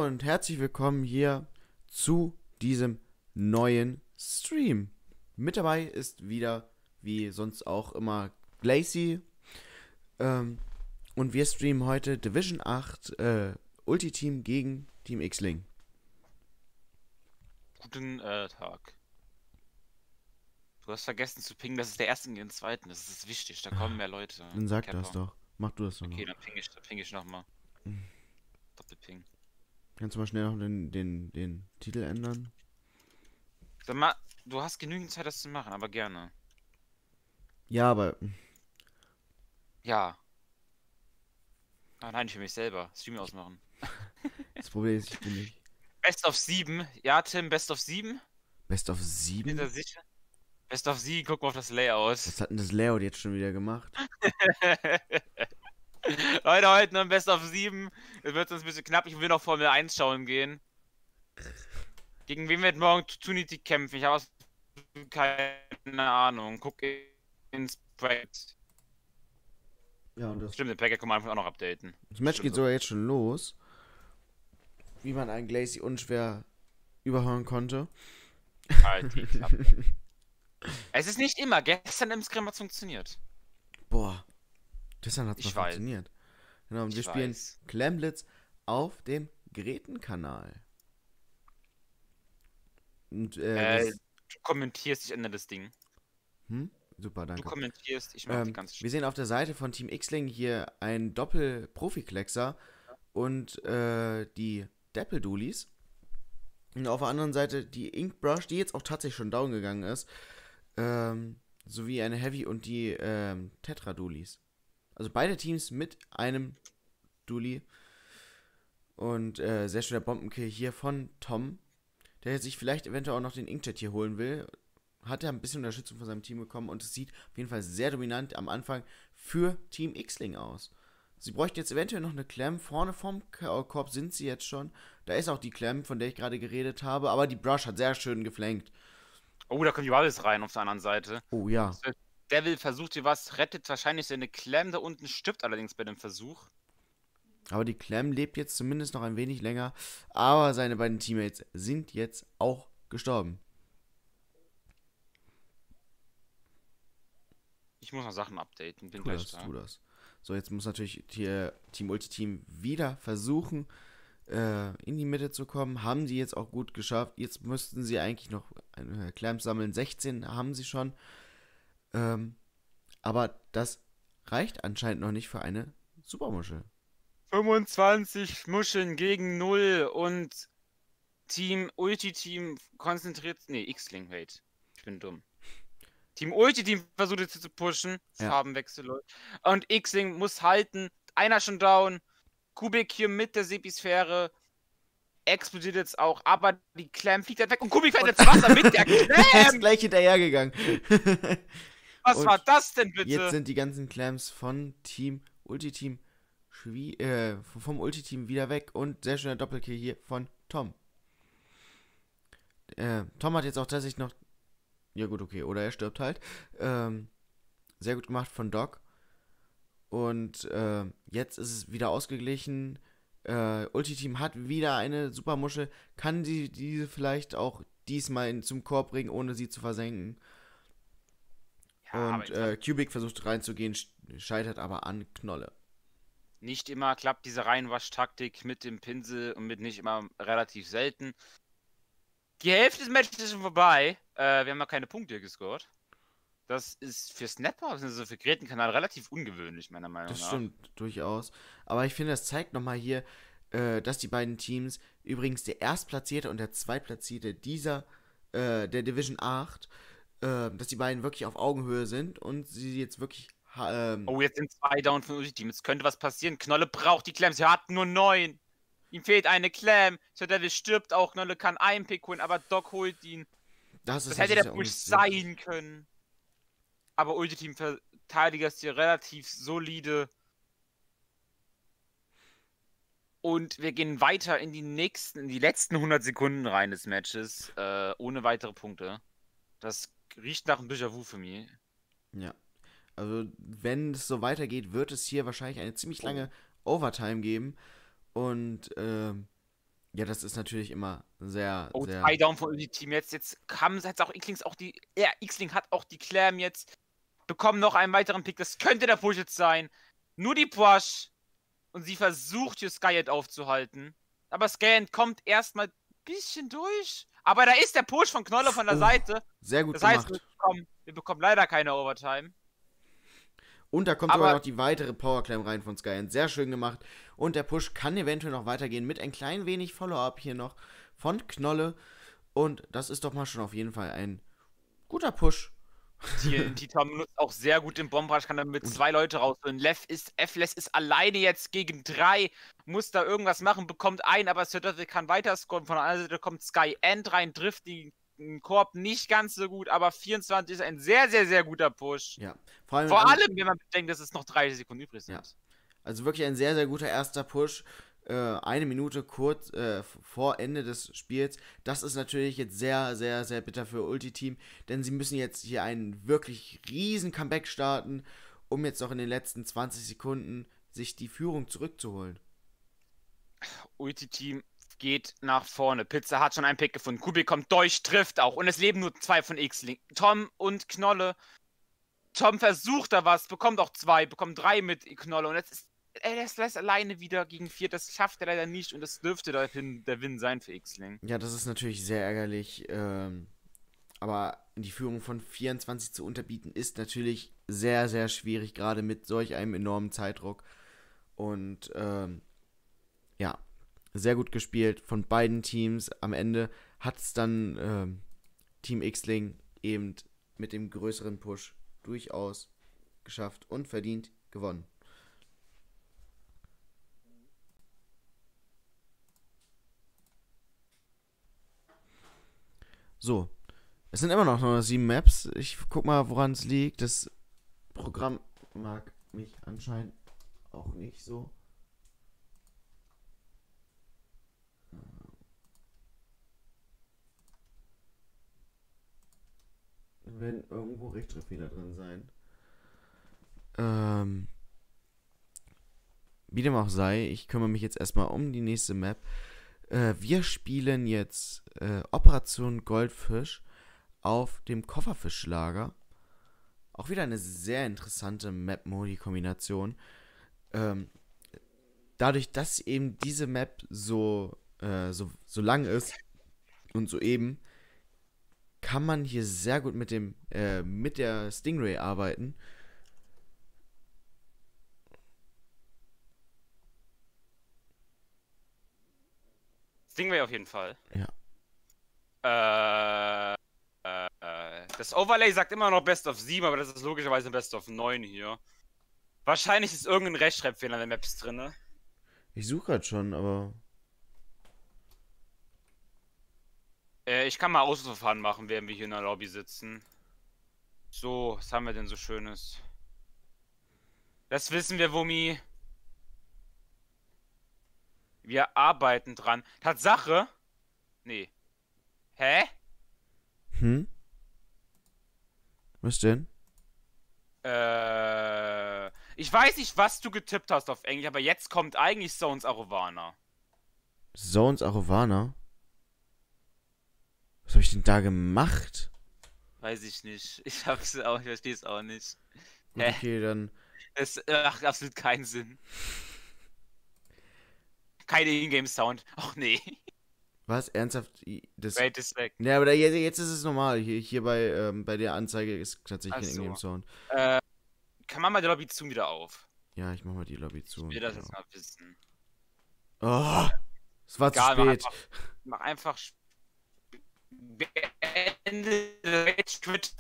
und herzlich willkommen hier zu diesem neuen Stream. Mit dabei ist wieder, wie sonst auch immer, Glacy. Und wir streamen heute Division 8 Ulti-Team gegen Team X-Ling. Guten Tag. Du hast vergessen zu pingen, das ist der erste gegen den zweiten. Das ist wichtig, da kommen mehr Leute. Dann sag Capper. das doch. Mach du das doch Okay, noch. dann ping ich nochmal. Doppelping. Kannst du mal schnell noch den Titel ändern? Sag mal, du hast genügend Zeit, das zu machen, aber gerne. Ja, aber Ja. Ah nein, ich will mich selber. Stream ausmachen. das Problem ist, ich bin nicht. Best of 7. Ja, Tim, Best of 7? Best of Ist 7? er sicher? Best of 7, guck mal auf das Layout. Was hat denn das Layout jetzt schon wieder gemacht? Leute, heute noch ein Best of 7. Es wird sonst ein bisschen knapp. Ich will noch Formel 1 schauen gehen. Gegen wen wird morgen Trinity kämpfen? Ich habe keine Ahnung. Guck ins Bracket. Ja, und das Stimmt, den Packer kann man einfach auch noch updaten. Match Stimmt geht so. sogar jetzt schon los. Wie man einen Glacy unschwer überhören konnte. Halt die Klappe. Es ist nicht immer. Gestern im Scrim hat es funktioniert. Boah, gestern hat es Ich mal weiß. funktioniert. Genau, und wir Ich spielen weiß. Clamblitz auf dem Gretenkanal. Und, Du kommentierst, ich ändere das Ding. super, Du danke. kommentierst, ich mache die ganze Wir sehen auf der Seite von Team X-Ling hier einen Doppel-Profi-Kleckser und die Dapple-Dualies. Und auf der anderen Seite die Inkbrush, die jetzt auch tatsächlich schon down gegangen ist. Sowie eine Heavy und die Tetra-Dualies. Also beide Teams mit einem Duali. Und sehr schöner Bombenkill hier von Tom, der sich vielleicht eventuell auch noch den Inkjet hier holen will. Hat er ein bisschen Unterstützung von seinem Team bekommen und es sieht auf jeden Fall sehr dominant am Anfang für Team X-Ling aus. Sie bräuchten jetzt eventuell noch eine Clam. Vorne vom Korb sind sie jetzt schon. Da ist auch die Clam, von der ich gerade geredet habe. Aber die Brush hat sehr schön geflankt. Oh, da kommt die Wallace rein auf der anderen Seite. Oh ja. Devil versucht hier was, rettet wahrscheinlich seine Clam da unten, stirbt allerdings bei dem Versuch. Aber die Clam lebt jetzt zumindest noch ein wenig länger. Aber seine beiden Teammates sind jetzt auch gestorben. Ich muss noch Sachen updaten, bin Tu gleich das, da. tu das. So, jetzt muss natürlich hier Team Ulti-Team wieder versuchen, in die Mitte zu kommen. Haben sie jetzt auch gut geschafft. Jetzt müssten sie eigentlich noch Clamps sammeln. 16 haben sie schon. Aber das reicht anscheinend noch nicht für eine Supermuschel. 25 Muscheln gegen 0 und Ulti-Team konzentriert. Nee, X-Ling, wait. Ich bin dumm. Team Ulti-Team versucht jetzt zu pushen. Ja. Farbenwechsel, Leute. Und X-Ling muss halten. Einer schon down. Kubik hier mit der Sepisphäre. Explodiert jetzt auch, aber die Clam fliegt halt weg und Kubik fällt ins Wasser mit der Er ist Clam! gleich hinterhergegangen. Was Und war das denn bitte? Jetzt sind die ganzen Clams von Team Ulti-Team vom Ulti-Team wieder weg und sehr schöner Doppelkill hier von Tom. Tom hat jetzt auch tatsächlich noch. Ja, gut, okay. Oder er stirbt halt. Sehr gut gemacht von Doc. Und jetzt ist es wieder ausgeglichen. Ulti-Team hat wieder eine Supermuschel. Kann diese vielleicht auch diesmal zum Korb bringen, ohne sie zu versenken. Ja, Und Kubik versucht reinzugehen, scheitert aber an Knolle. nicht immer klappt diese Reinwaschtaktik mit dem Pinsel und mit nicht immer relativ selten. Die Hälfte des Matches ist schon vorbei. Wir haben noch keine Punkte gescored. Das ist für Snapper, also für Gretenkanal relativ ungewöhnlich, meiner Meinung nach. Das stimmt, durchaus. Aber ich finde, das zeigt nochmal hier, dass die beiden Teams, übrigens der Erstplatzierte und der Zweitplatzierte der Division 8, dass die beiden wirklich auf Augenhöhe sind und sie jetzt wirklich. Oh, jetzt sind 2 down von Ulti-Team. Jetzt könnte was passieren. Knolle braucht die Clams. Er hat nur 9. Ihm fehlt eine Clam. Der Devil stirbt auch. Knolle kann einen Pick holen, aber Doc holt ihn. Das hätte der Push sein können. Aber Ulti-Team-Verteidiger ist hier relativ solide. Und wir gehen weiter in die letzten 100 Sekunden rein des Matches. Ohne weitere Punkte. Das riecht nach einem Déjà-vu für mich. Ja. Also, wenn es so weitergeht, wird es hier wahrscheinlich eine ziemlich lange Overtime geben. Und Ja, das ist natürlich immer sehr, Oh, sehr. 2 Down von Ulti-Team. Jetzt haben jetzt auch Xlings auch die. Ja, Xling hat auch die Clam jetzt. Bekommen noch einen weiteren Pick. Das könnte der Push jetzt sein. Nur die Push. Und sie versucht hier Skyet aufzuhalten. Aber Skyet kommt erstmal ein bisschen durch. Aber da ist der Push von Knolle von der Seite. Sehr gut Das heißt, gemacht. wir bekommen leider keine Overtime. Und da kommt aber noch die weitere Powerclam rein von Skyend. Sehr schön gemacht. Und der Push kann eventuell noch weitergehen mit ein klein wenig Follow-up hier noch von Knolle. Und das ist doch mal schon auf jeden Fall ein guter Push. Die Tom nutzt auch sehr gut den Bombrush, kann damit 2 Leute rausholen. F-Less ist alleine jetzt gegen 3, muss da irgendwas machen, bekommt einen, aber Sir kann weiter scoren. Von der anderen Seite kommt Sky End rein, trifft den Korb nicht ganz so gut, aber 24 ist ein sehr, sehr, sehr guter Push. Ja. Vor allem, wenn man bedenkt, dass es noch 30 Sekunden übrig sind. Ja. Also wirklich ein sehr, sehr guter erster Push. 1 Minute kurz vor Ende des Spiels. Das ist natürlich jetzt sehr, sehr, sehr bitter für Ulti-Team, denn sie müssen jetzt hier einen wirklich riesen Comeback starten, um jetzt noch in den letzten 20 Sekunden sich die Führung zurückzuholen. Ulti-Team geht nach vorne. Pizza hat schon einen Pick gefunden. Kubi kommt durch, trifft auch. Und es leben nur 2 von Xling. Tom und Knolle. Tom versucht da was, bekommt auch 2, bekommt 3 mit Knolle. Und jetzt ist LSLS alleine wieder gegen 4. Das schafft er leider nicht. Und das dürfte der Win sein für Xling. Ja, das ist natürlich sehr ärgerlich. Aber die Führung von 24 zu unterbieten ist natürlich sehr, sehr schwierig, gerade mit solch einem enormen Zeitdruck. Und ja, sehr gut gespielt von beiden Teams. Am Ende hat es dann Team Xling eben mit dem größeren Push durchaus geschafft und verdient gewonnen. So, es sind immer noch nur 7 Maps. Ich guck mal, woran es liegt. Das Programm mag mich anscheinend auch nicht so. Da werden irgendwo Rechtschreibfehler drin sein. Wie dem auch sei, ich kümmere mich jetzt erstmal um die nächste Map. Wir spielen jetzt Operation Goldfisch auf dem Kofferfischlager. Auch wieder eine sehr interessante Map-Modi-Kombination. Dadurch, dass eben diese Map so lang ist und so eben, kann man hier sehr gut mit der Stingray arbeiten. Stingray auf jeden Fall. Ja. Das Overlay sagt immer noch Best of 7, aber das ist logischerweise Best of 9 hier. Wahrscheinlich ist irgendein Rechtschreibfehler in der Maps drin. Ich suche gerade schon, aber... Ich kann mal Auswahlverfahren machen, während wir hier in der Lobby sitzen. So, was haben wir denn so Schönes? Das wissen wir, Wummi. Wir arbeiten dran. Tatsache? Nee. Hä? Was denn? Ich weiß nicht, was du getippt hast auf Englisch, aber jetzt kommt eigentlich Zones Arovana. Zones Arovana? Was habe ich denn da gemacht? Weiß ich nicht. Ich verstehe es auch nicht. Gut, okay, dann... Es macht absolut keinen Sinn. Keine Ingame-Sound. Ach nee. Was? Ernsthaft? Wait is weg. Ja, aber jetzt ist es normal. Hier bei der Anzeige ist tatsächlich ein Ingame-Sound. Kann man mal die Lobby zu wieder auf? Ja, ich mach mal die Lobby zu. Ich will das jetzt mal wissen. Oh, es war zu spät. Mach einfach beende Rage Quit.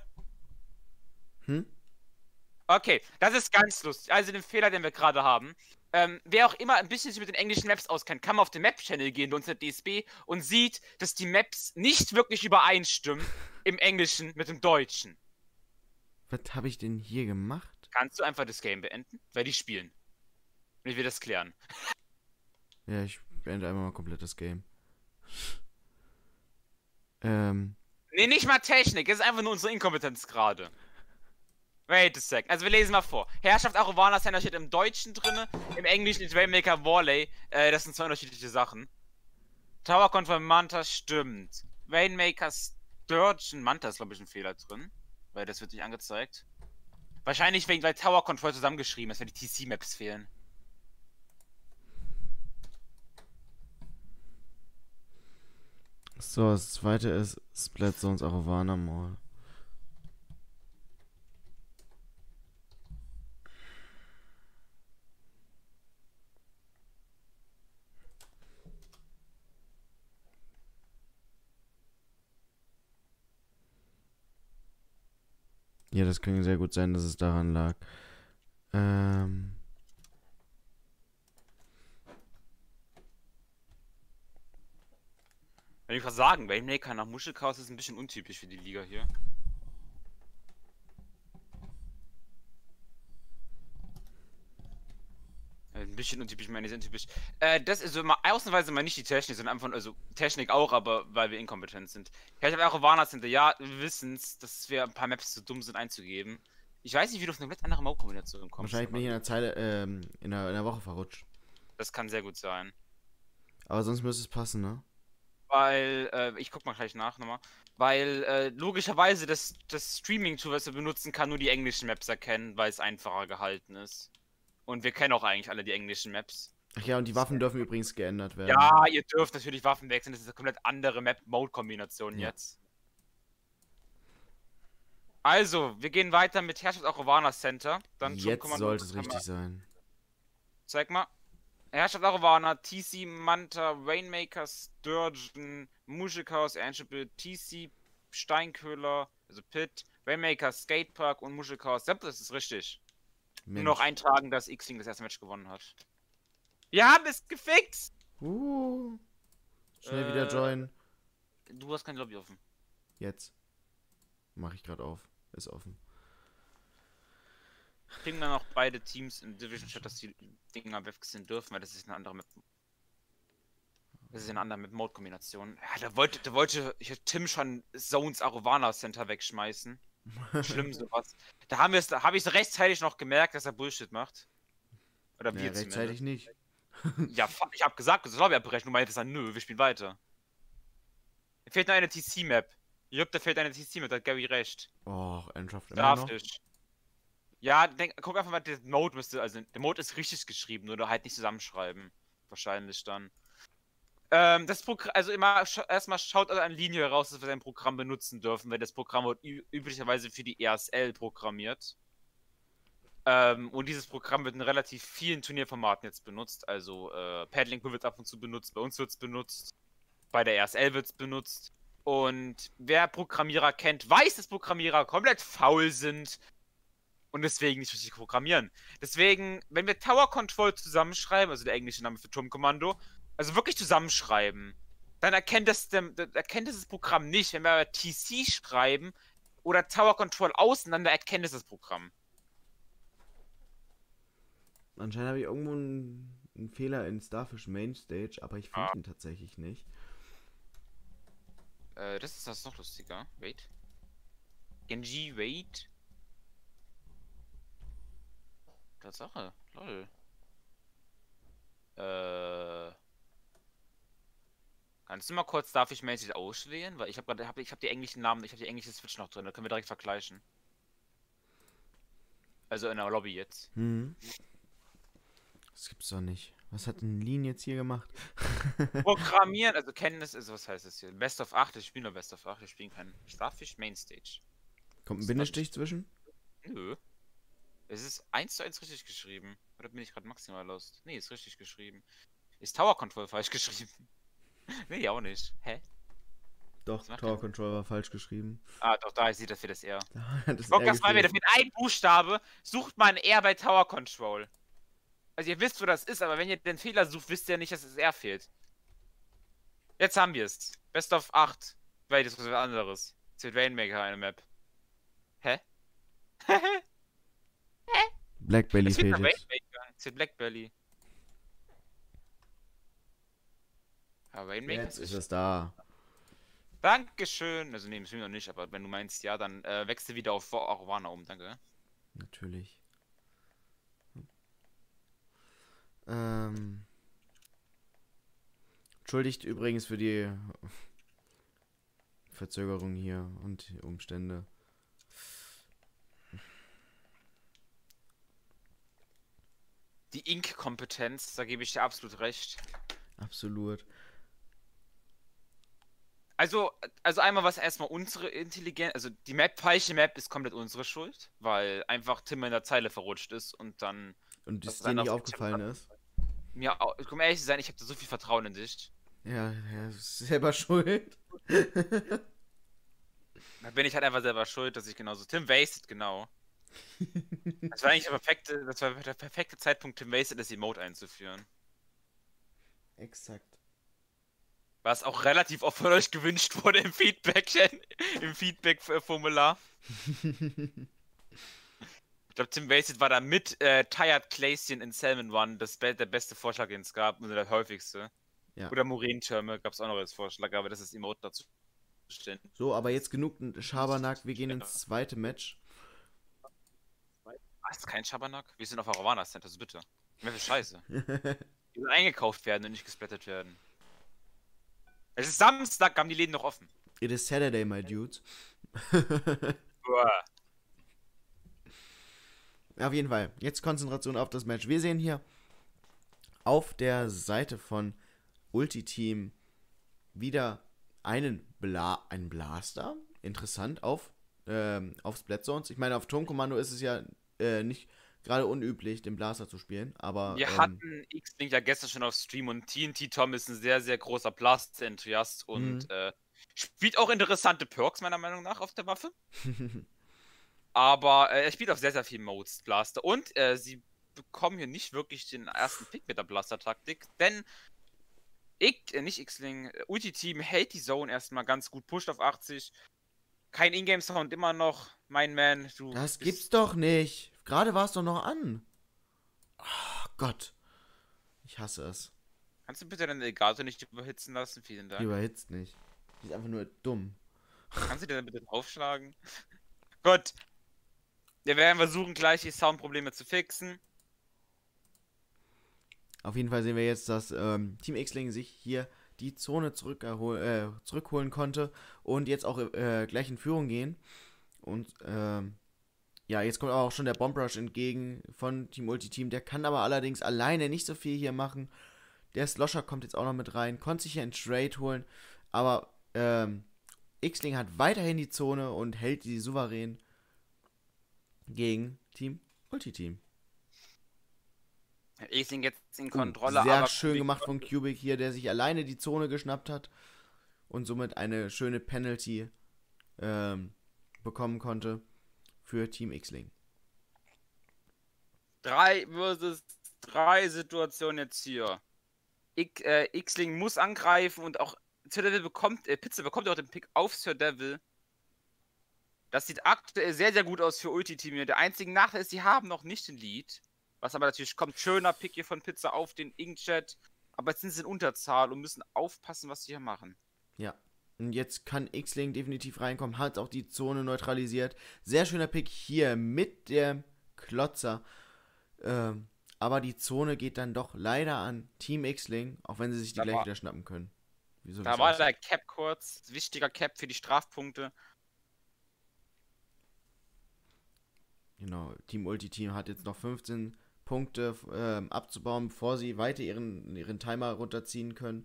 Okay, das ist ganz lustig. Also den Fehler, den wir gerade haben. Wer auch immer ein bisschen sich mit den englischen Maps auskennt, kann mal auf den Map-Channel gehen bei uns in der DSB und sieht, dass die Maps nicht wirklich übereinstimmen im Englischen mit dem Deutschen. Was habe ich denn hier gemacht? Kannst du einfach das Game beenden? Weil die spielen. Und ich will das klären. Ja, ich beende einmal mal komplett das Game. Nee, nicht mal Technik. Es ist einfach nur unsere Inkompetenz gerade. Wait a sec. Also wir lesen mal vor. Herrschaft Arovana Center steht im Deutschen drin, im Englischen ist Rainmaker Warley. Das sind 2 unterschiedliche Sachen. Tower Control Manta stimmt. Rainmaker Sturgeon Manta ist, glaube ich, ein Fehler drin. Weil das wird nicht angezeigt. Wahrscheinlich wegen, weil Tower Control zusammengeschrieben ist, weil die TC-Maps fehlen. So, das zweite ist Splat Zones Aravana Mall. Ja, das kann sehr gut sein, dass es daran lag. Wenn ich was sagen, Rainmaker nach Muschelchaos ist ein bisschen untypisch für die Liga hier. Ein bisschen untypisch, meine ich, untypisch. Das ist so mal ausnahmsweise mal nicht die Technik, sondern einfach, also Technik auch, aber weil wir inkompetent sind. Ich habe auch Warners hinter, ja, wir wissen es, dass wir ein paar Maps zu dumm sind einzugeben. Ich weiß nicht, wie du auf eine komplett andere Map-Kombination kommst. Wahrscheinlich bin ich in der Zeile, in der Woche verrutscht. Das kann sehr gut sein. Aber sonst müsste es passen, ne? Weil, ich guck mal gleich nach nochmal. Weil, logischerweise das Streaming-Tool, was wir benutzen, kann nur die englischen Maps erkennen, weil es einfacher gehalten ist. Und wir kennen auch eigentlich alle die englischen Maps. Ach ja, und die Waffen dürfen übrigens geändert werden. Ja, ihr dürft natürlich Waffen wechseln, das ist eine komplett andere Map-Mode-Kombination jetzt. Also, wir gehen weiter mit Herrschaft Arovana Center. Dann jetzt sollte es richtig sein. Zeig mal. Herrschaft Arovana, TC, Manta, Rainmaker, Sturgeon, Muschelchaos, Ansible, TC, Steinköhler, also Pit, Rainmaker, Skatepark und Muschelchaos. Das ist richtig. Mensch. Nur noch eintragen, dass X-Wing das erste Match gewonnen hat. Wir haben es gefixt! Schnell wieder joinen. Du hast kein Lobby offen. Jetzt. Mach ich gerade auf. Ist offen. Kriegen dann auch beide Teams im Division Chat, dass die Dinger wechseln dürfen, weil das ist eine andere Map. Das ist eine andere Map-Mode-Kombination. Ja, da wollte Tim schon Zones Arovana Center wegschmeißen. Schlimm sowas. Da habe ich es rechtzeitig noch gemerkt, dass er Bullshit macht. Oder wir zumindest. Rechtzeitig nicht. Ja, ich habe gesagt, das ist Lobby abbrechen. Du meintest dann, nö, wir spielen weiter. Mir fehlt noch eine TC-Map. Jupp, da fehlt eine TC-Map, da hat Gary recht. Oh, Endschaft immer noch. Ja, guck einfach mal, der Mode müsste, also der Mode ist richtig geschrieben, nur halt nicht zusammenschreiben. Wahrscheinlich dann. Das Programm, also immer erstmal schaut also eine Linie heraus, dass wir sein Programm benutzen dürfen, weil das Programm wird üblicherweise für die ESL programmiert. Und dieses Programm wird in relativ vielen Turnierformaten jetzt benutzt. Also Paddling wird ab und zu benutzt, bei uns wird es benutzt, bei der ESL wird es benutzt. Und wer Programmierer kennt, weiß, dass Programmierer komplett faul sind und deswegen nicht richtig programmieren. Deswegen, wenn wir Tower Control zusammenschreiben, also der englische Name für Turmkommando, also wirklich zusammenschreiben, dann erkennt das Programm nicht. Wenn wir TC schreiben oder Tower Control auseinander, erkennt es das Programm. Anscheinend habe ich irgendwo einen Fehler in Starfish Mainstage, aber ich finde ihn tatsächlich nicht. Das ist das noch lustiger. Wait. Genji, wait. Tatsache. Lol. Kannst du mal kurz Starfish Mainstage auswählen? Weil ich habe die englischen Namen, ich habe die englische Switch noch drin, da können wir direkt vergleichen. Also in der Lobby jetzt. Das gibt's doch nicht. Was hat denn Lean jetzt hier gemacht? Programmieren, also Kenntnis ist, was heißt das hier? Best of 8, ich spiele nur Best of 8, ich spiele kein Starfish Mainstage. Kommt ein Bindestrich zwischen? Nö. Es ist 1:1 richtig geschrieben. Oder bin ich gerade maximal lost? Nee, ist richtig geschrieben. Ist Tower Control falsch geschrieben? Nee, auch nicht. Hä? Doch, Tower Control war falsch geschrieben. Ah, doch, da sieht das für das R. Guck das mal wieder, mit ein Buchstabe sucht man ein R bei Tower Control. Also ihr wisst, wo das ist, aber wenn ihr den Fehler sucht, wisst ihr nicht, dass das R fehlt. Jetzt haben wir es. Best of 8. Weil das ist was anderes. Zählt Rainmaker eine Map. Hä? Black Belly fehlt jetzt. Zählt Black Belly. Aber Rainmaker jetzt ist es da. Dankeschön. Also nee, müssen wir noch nicht, aber wenn du meinst ja, dann wechsel wieder auf Arovana um, danke. Natürlich. Entschuldigt übrigens für die Verzögerung hier und die Umstände. Die Ink-Kompetenz, da gebe ich dir absolut recht. Absolut. Also einmal was erstmal unsere Intelligenz, also die falsche Map ist komplett unsere Schuld, weil einfach Tim in der Zeile verrutscht ist und dann... Und es dir nicht aufgefallen ist? Mir, um ehrlich zu sein, ich habe da so viel Vertrauen in dich. Ja, er ist selber schuld. Da bin ich halt einfach selber schuld, dass ich genauso... Tim wasted, genau. Das war eigentlich der perfekte Zeitpunkt, Tim wasted das Emote einzuführen. Exakt. Was auch relativ oft von euch gewünscht wurde im Feedback-Formular. Ich glaube, Tim Wasted war da mit Tired Glacian in Salmon One der beste Vorschlag, den es gab, und der häufigste. Ja. Oder Murin-Türme gab es auch noch als Vorschlag, aber das ist Emote dazu stehen. So, aber jetzt genug Schabernack, wir gehen ins zweite Match. Das ist kein Schabernack? Wir sind auf Aravana Center, also bitte. Mehr für Scheiße. Die sollen eingekauft werden und nicht gesplattet werden. Es ist Samstag, haben die Läden noch offen. It is Saturday, my dudes. Auf jeden Fall, jetzt Konzentration auf das Match. Wir sehen hier auf der Seite von Ulti-Team wieder einen Blaster. Interessant, auf Splat Zones. Ich meine, auf Turmkommando ist es ja nicht gerade unüblich, den Blaster zu spielen, aber... Wir hatten X-Link ja gestern schon auf Stream und TNT Tom ist ein sehr, sehr großer Blaster-Enthusiast und spielt auch interessante Perks, meiner Meinung nach, auf der Waffe. Aber er spielt auf sehr, sehr viel Modes Blaster und sie bekommen hier nicht wirklich den ersten Pick mit der Blaster-Taktik, denn nicht X-Link, Ulti-Team hält die Zone erstmal ganz gut, pusht auf 80. Kein Ingame-Sound immer noch, mein Man. Das gibt's doch nicht. Gerade war es doch noch an. Oh Gott. Ich hasse es. Kannst du bitte deine Legato nicht überhitzen lassen? Vielen Dank. Die überhitzt nicht. Die ist einfach nur dumm. Kannst du dir dann bitte draufschlagen? Gut. Wir werden versuchen, gleich die Soundprobleme zu fixen. Auf jeden Fall sehen wir jetzt, dass Team X-Ling sich hier die Zone zurückholen konnte und jetzt auch gleich in Führung gehen. Und ja, jetzt kommt auch schon der Bomb Rush entgegen von Team Ulti-Team. Der kann aber allerdings alleine nicht so viel hier machen. Der Slosher kommt jetzt auch noch mit rein, konnte sich hier einen Trade holen, aber X-Ling hat weiterhin die Zone und hält die souverän gegen Team Ulti-Team. X-Ling jetzt in Kontrolle. Sehr schön gemacht von Cubic hier, der sich alleine die Zone geschnappt hat und somit eine schöne Penalty bekommen konnte für Team X-Ling. 3 versus 3 Situation jetzt hier. X-Ling muss angreifen und auch Sir Devil Pizza bekommt auch den Pick auf Sir Devil. Das sieht aktuell sehr, sehr gut aus für Ulti-Team hier. Der einzige Nachteil ist, sie haben noch nicht den Lead. Was aber natürlich kommt, schöner Pick hier von Pizza auf den Inkjet. Aber jetzt sind sie in Unterzahl und müssen aufpassen, was sie hier machen. Ja, und jetzt kann X-Ling definitiv reinkommen, hat auch die Zone neutralisiert. Sehr schöner Pick hier mit dem Klotzer. Aber die Zone geht dann doch leider an Team X-Ling, auch wenn sie sich die gleich wieder schnappen können. Da war der Cap kurz, wichtiger Cap für die Strafpunkte. Genau, Team Ulti-Team hat jetzt noch 15 Punkte abzubauen, bevor sie weiter ihren Timer runterziehen können.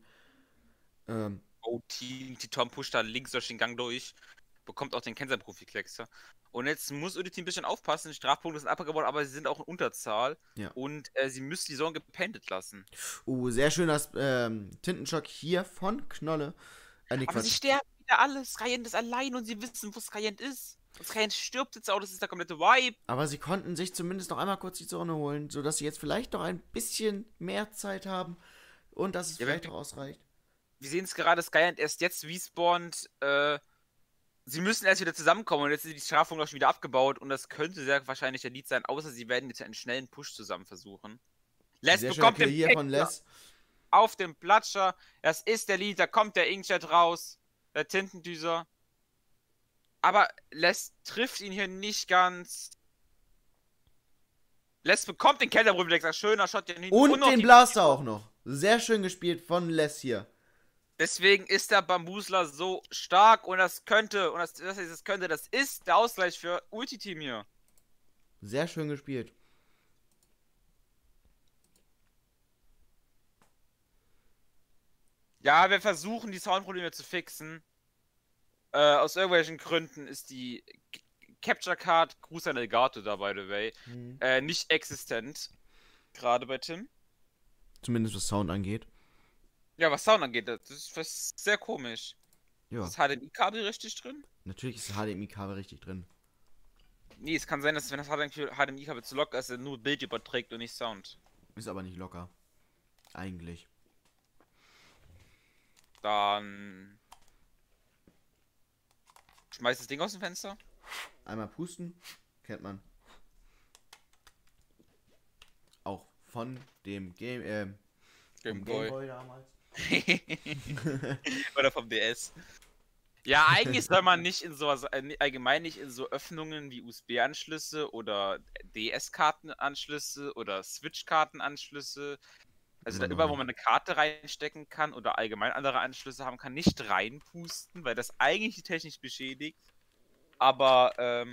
Die Tom pusht da links durch den Gang durch, bekommt auch den Kensei-Profi-Kleckser. Und jetzt muss Ulti-Team ein bisschen aufpassen, die Strafpunkte sind abgebaut, aber sie sind auch in Unterzahl. Ja. Und sie müssen die Zone gependet lassen. Sehr schöner Tintenschock hier von Knolle. Aber sie sterben wieder alle, Skyen ist allein und sie wissen, wo Skyen ist. Und Skyen stirbt jetzt auch, das ist der komplette Vibe. Aber sie konnten sich zumindest noch einmal kurz die Zone holen, sodass sie jetzt vielleicht noch ein bisschen mehr Zeit haben und dass es vielleicht auch ausreicht. Wir sehen es gerade, Skyen erst jetzt respawnt, sie müssen erst wieder zusammenkommen und jetzt ist die Strafung auch schon wieder abgebaut und das könnte sehr wahrscheinlich der Lead sein, außer sie werden jetzt einen schnellen Push zusammen versuchen. Les bekommt den hier von Les auf dem Platscher, das ist der Lead, da kommt der Inkjet raus, der Tintendüser. Aber Les trifft ihn hier nicht ganz. Les bekommt den Kellerbrübelex, schöner Shot. Und den Blaster auch noch. Sehr schön gespielt von Les hier. Deswegen ist der Bambusler so stark und das ist der Ausgleich für Ulti-Team hier. Sehr schön gespielt. Ja, wir versuchen die Soundprobleme zu fixen. Aus irgendwelchen Gründen ist die Capture Card, Gruß an Elgato da, by the way, nicht existent. Gerade bei Tim. Zumindest was Sound angeht. Ja, was Sound angeht, das ist sehr komisch. Ja. Ist das HDMI-Kabel richtig drin? Natürlich ist das HDMI-Kabel richtig drin. Nee, es kann sein, dass wenn das HDMI-Kabel zu locker ist, er nur Bild überträgt und nicht Sound. Ist aber nicht locker. Eigentlich. Dann schmeiß das Ding aus dem Fenster. Einmal pusten. Kennt man. Auch von dem Game Boy damals. Oder vom DS. Ja, eigentlich soll man nicht in sowas, allgemein nicht in so Öffnungen wie USB-Anschlüsse oder DS-Kartenanschlüsse oder Switch-Kartenanschlüsse, also da überall, wo man eine Karte reinstecken kann oder allgemein andere Anschlüsse haben kann, nicht reinpusten, weil das eigentlich die Technik beschädigt. Aber,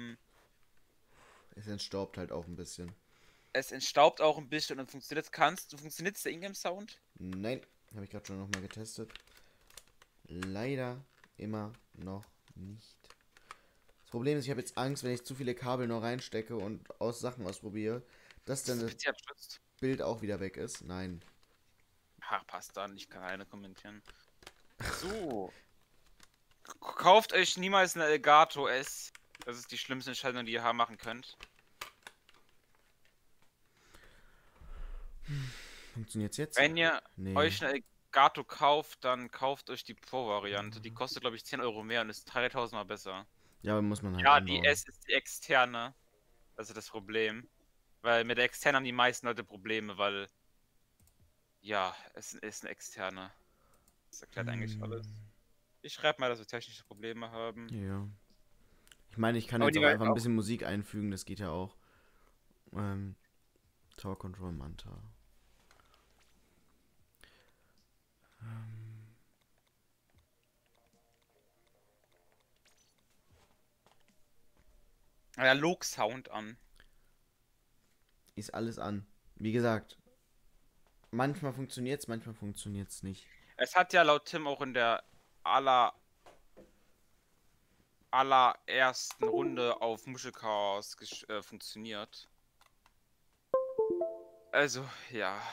es entstaubt halt auch ein bisschen. es entstaubt auch ein bisschen und funktioniert der Ingame-Sound? Nein, habe ich gerade schon nochmal getestet. Leider immer noch nicht. Das Problem ist, ich habe jetzt Angst, wenn ich zu viele Kabel noch reinstecke und Sachen ausprobiere, dass dann das Bild auch wieder weg ist. Nein. Ach, passt dann, ich kann keine kommentieren. So. Kauft euch niemals eine Elgato S. Das ist die schlimmste Entscheidung, die ihr machen könnt. Funktioniert's jetzt? Wenn ihr euch eine Elgato kauft, dann kauft euch die Pro-Variante. Die kostet, glaube ich, 10 Euro mehr und ist 3000 Mal besser. Ja, aber muss man halt. Ja, anbauen. die S ist die externe. Das ist das Problem. Weil mit der externen haben die meisten Leute Probleme, weil. Ja, es ist eine externe. Das erklärt eigentlich alles. Ich schreibe mal, dass wir technische Probleme haben. Ja. Ich meine, ich kann jetzt auch einfach ein bisschen Musik einfügen, das geht ja auch. Tower Control Manta. Ja, Log-Sound an. Ist alles an. Wie gesagt, manchmal funktioniert's, manchmal funktioniert's nicht. Es hat ja laut Tim auch in der allerersten Runde auf Muschelchaos funktioniert. Also, ja.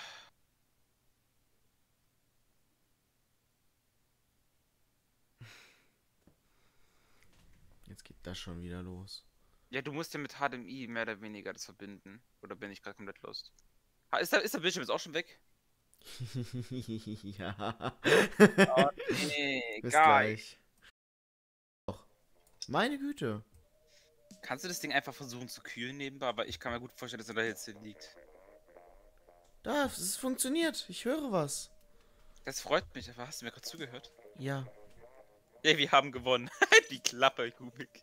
Jetzt geht das schon wieder los. Ja, du musst ja mit HDMI mehr oder weniger das verbinden. Oder bin ich gerade komplett lost? Ist der Bildschirm jetzt auch schon weg? Ja. Oh, nee, Bis geil. gleich. Doch. Meine Güte. Kannst du das Ding einfach versuchen zu kühlen nebenbei? Aber ich kann mir gut vorstellen, dass er da jetzt liegt. Es funktioniert. Ich höre was. Das freut mich, aber hast du mir gerade zugehört? Ja. Ja, wir haben gewonnen. Die Klappe, Kubik.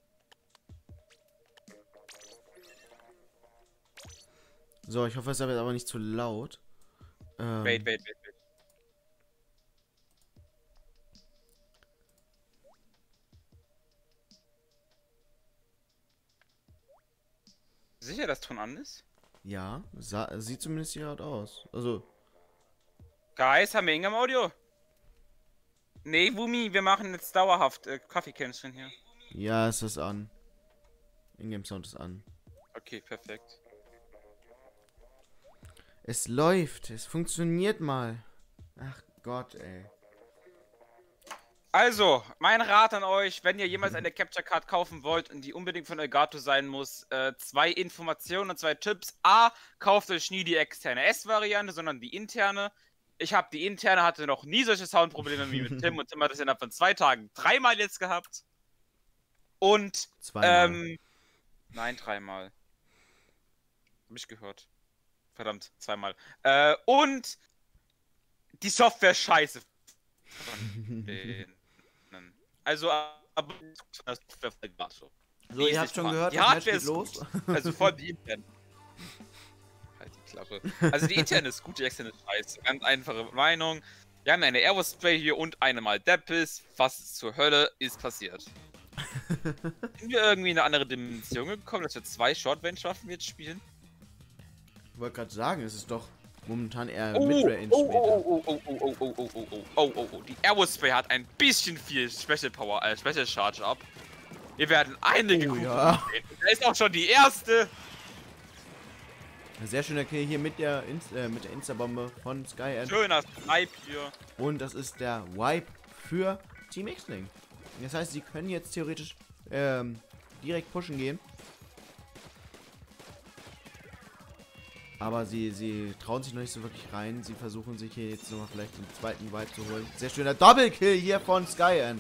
So, ich hoffe, es ist aber nicht zu laut. Wait. Sicher, dass Ton an ist? Ja, sieht zumindest hier halt aus. Also. Guys, haben wir Ingame-Audio? Nee, Wumi, wir machen jetzt dauerhaft Kaffeekränzchen hier. Ja, es ist an. Ingame Sound ist an. Okay, perfekt. Es läuft. Es funktioniert mal. Ach Gott, ey. Also, mein Rat an euch, wenn ihr jemals eine Capture Card kaufen wollt und die unbedingt von Elgato sein muss, 2 Informationen und 2 Tipps. A, kauft euch nie die externe S-Variante, sondern die interne. Ich habe die interne, hatte noch nie solche Soundprobleme wie mit Tim und Tim hat das innerhalb von 2 Tagen 3-mal jetzt gehabt. Und, 2-mal. Nein, 3-mal. Hab ich gehört. Verdammt, 2-mal. Und die Software ist scheiße. Also, aber das Software von Elgato. So, ihr habt schon gehört, die Hardware ist los. Also voll die interne. Halt die Klappe. Also die interne ist gut, die externe ist scheiße. Ganz einfache Meinung. Wir haben eine Aerospray hier und eine Maldeppis. Was zur Hölle ist passiert? Sind wir irgendwie in eine andere Dimension gekommen, dass wir 2 Short-Range-Waffen jetzt spielen? Ich wollte gerade sagen, es ist doch momentan eher Oh, Midrange oh, später. oh. Die Aerospray hat ein bisschen viel Special Power, Special Charge ab. Wir werden einige Kugeln sehen. Da ist auch schon die erste. Sehr schöner Kill hier mit der Insta-Bombe von Sky. Schöner Snipe hier. Und das ist der Wipe für Team X-Ling. Das heißt, sie können jetzt theoretisch direkt pushen gehen. Aber sie trauen sich noch nicht so wirklich rein. Sie versuchen sich hier jetzt nochmal vielleicht den zweiten Wipe zu holen. Sehr schöner Double-Kill hier von Skyend.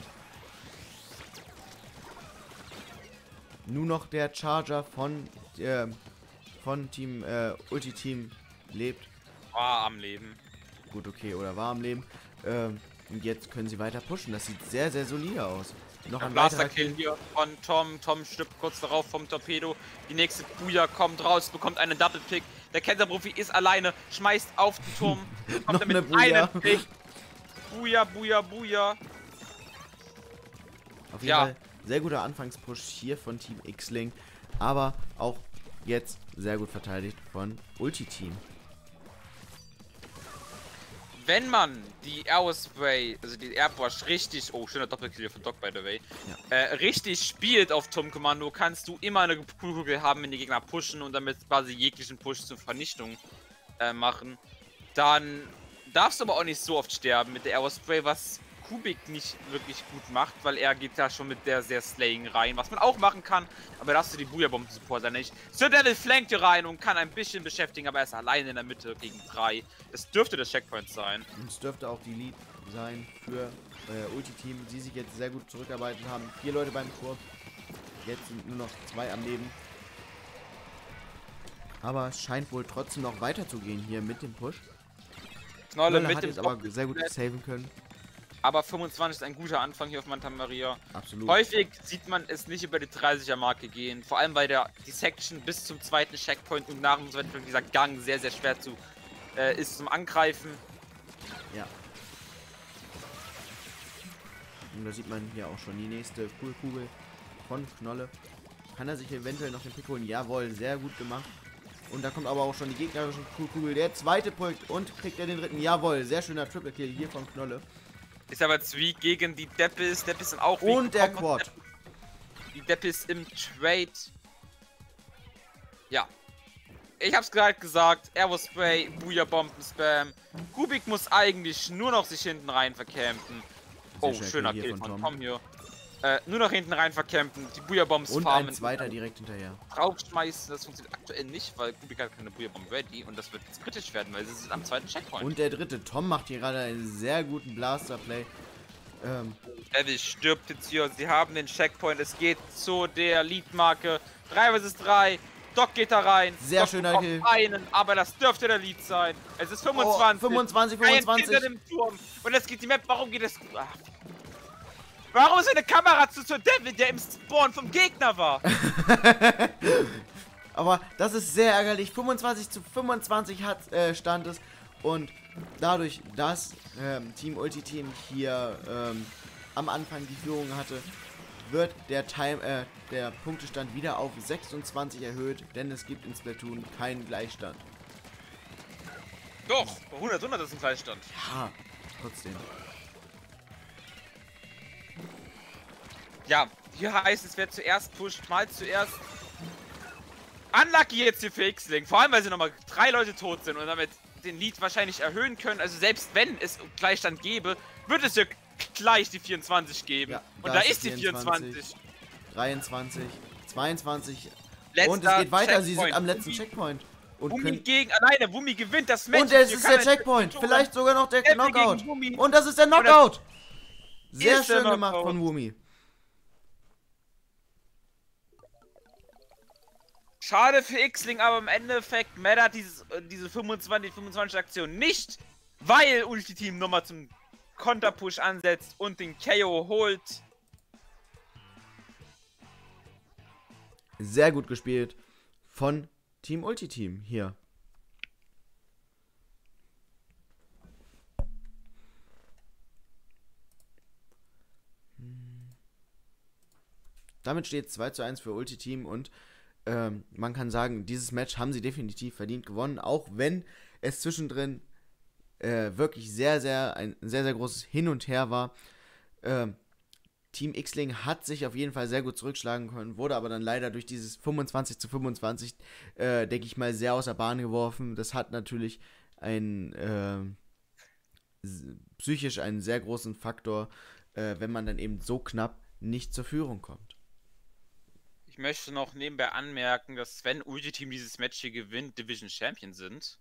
Nur noch der Charger von Team Ulti-Team lebt. War am Leben. Gut, okay, oder war am Leben. Und jetzt können sie weiter pushen. Das sieht sehr, sehr solide aus. Noch ein weiterer Kill hier von Tom. Tom stirbt kurz darauf vom Torpedo. Die nächste Booyah kommt raus, bekommt einen Double-Pick. Der Kenta-Profi ist alleine, schmeißt auf den Turm. Kommt damit einen Pick. Booyah. Auf jeden Fall sehr guter Anfangspush hier von Team X-Ling. Aber auch jetzt sehr gut verteidigt von Ulti-Team. Wenn man die Aerospray, also die Airbush richtig, oh, schöner Doppelkill von Doc, by the way, richtig spielt auf Turmkommando, kannst du immer eine Kugel haben, wenn die Gegner pushen und damit quasi jeglichen Push zur Vernichtung machen. Dann darfst du aber auch nicht so oft sterben mit der Aerospray, was Kubik nicht wirklich gut macht, weil er geht da schon mit der sehr Slaying rein, was man auch machen kann, aber da hast du die Booyah-Bomben-Supporter nicht. Sir Devil flankt hier rein und kann ein bisschen beschäftigen, aber er ist alleine in der Mitte gegen 3. Das dürfte das Checkpoint sein. Und es dürfte auch die Lead sein für Ulti-Team, die sich jetzt sehr gut zurückgearbeitet haben. 4 Leute beim Korb, jetzt sind nur noch 2 am Leben. Aber es scheint wohl trotzdem noch weiterzugehen hier mit dem Push. Knolle hat jetzt aber sehr gut saven können. Aber 25 ist ein guter Anfang hier auf Manta Maria. Absolut. Häufig sieht man es nicht über die 30er Marke gehen. Vor allem weil die Section bis zum zweiten Checkpoint und nach dem zweiten Checkpoint, dieser Gang sehr, sehr schwer ist zum Angreifen. Ja. Und da sieht man hier auch schon die nächste Kugel von Knolle. Kann er sich eventuell noch den Pick holen? Jawohl, sehr gut gemacht. Und da kommt aber auch schon die gegnerische Kugel. Der zweite Punkt und kriegt er den dritten. Jawohl, sehr schöner Triple Kill hier von Knolle. Ist aber Zwieg gegen die Deppis. Deppis sind auch weak. Und der Quad. Die Deppis im Trade. Ja. Ich hab's gerade gesagt. Aerospray, Booyah-Bomben-Spam. Kubik muss eigentlich nur noch sich hinten rein vercampen. Oh, schöner Kill von Tom hier. Nur noch hinten rein vercampen. Die Booyah-Bombs farmen. Und ein zweiter direkt hinterher. Draufschmeißen. Das funktioniert aktuell nicht, weil Kubik hat keine Booyah-Bomb ready. Und das wird jetzt kritisch werden, weil sie sind am zweiten Checkpoint. Und der dritte. Tom macht hier gerade einen sehr guten Blaster-Play. Devil stirbt jetzt hier. Sie haben den Checkpoint. Es geht zu der Lead-Marke. 3 vs 3. Doc geht da rein. Sehr Doc schöner Kill. Einen, aber das dürfte der Lead sein. Es ist 25. Oh, 25. Dem Turm. Und jetzt geht die Map. Warum geht es? Ach. Warum ist eine Kamera zu Devil, der im Spawn vom Gegner war? Aber das ist sehr ärgerlich. 25:25 stand es. Und dadurch, dass Team Ulti-Team hier am Anfang die Führung hatte, wird der Punktestand wieder auf 26 erhöht, denn es gibt in Splatoon keinen Gleichstand. Doch, 100 ist ein Gleichstand. Ja, trotzdem. Ja, hier heißt es, wer zuerst pusht, mal zuerst. Unlucky jetzt hier für X-Ling, vor allem weil sie nochmal 3 Leute tot sind und damit den Lead wahrscheinlich erhöhen können. Also selbst wenn es Gleichstand gäbe, wird es ja gleich die 24 geben. Ja, und da ist die 24. 23, 22. Letzter und es geht weiter, Checkpoint. Sie sind am letzten Checkpoint. Und Wummy gegen alleine, Wummy gewinnt das Match. Und es ist der Checkpoint, vielleicht sogar noch der Knockout. Und das ist der Knockout. Sehr schön gemacht von Wummy. Schade für X-Ling, aber im Endeffekt mattert diese 25 Aktion nicht, weil Ulti-Team nochmal zum Konterpush ansetzt und den KO holt. Sehr gut gespielt von Team Ulti-Team hier. damit steht es 2:1 für Ulti-Team und man kann sagen, dieses Match haben sie definitiv verdient gewonnen, auch wenn es zwischendrin wirklich ein sehr, sehr großes Hin und Her war. Team Xling hat sich auf jeden Fall sehr gut zurückschlagen können, wurde aber dann leider durch dieses 25:25, denke ich mal, sehr aus der Bahn geworfen. Das hat natürlich psychisch einen sehr großen Faktor, wenn man dann eben so knapp nicht zur Führung kommt. Ich möchte noch nebenbei anmerken, dass wenn Ulti-Team dieses Match hier gewinnt, Division Champion sind.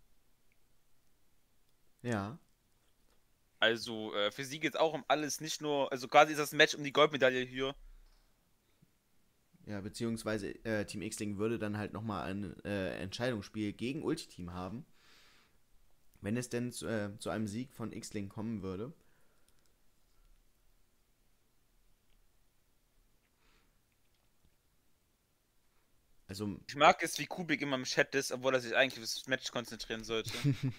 Ja. Also für sie geht es auch um alles, nicht nur, also quasi ist das Match um die Goldmedaille hier. Ja, beziehungsweise Team Xling würde dann halt nochmal ein Entscheidungsspiel gegen Ulti-Team haben, wenn es denn zu einem Sieg von Xling kommen würde. Also, ich mag es, wie Kubik immer im Chat ist, obwohl er sich eigentlich auf das Match konzentrieren sollte.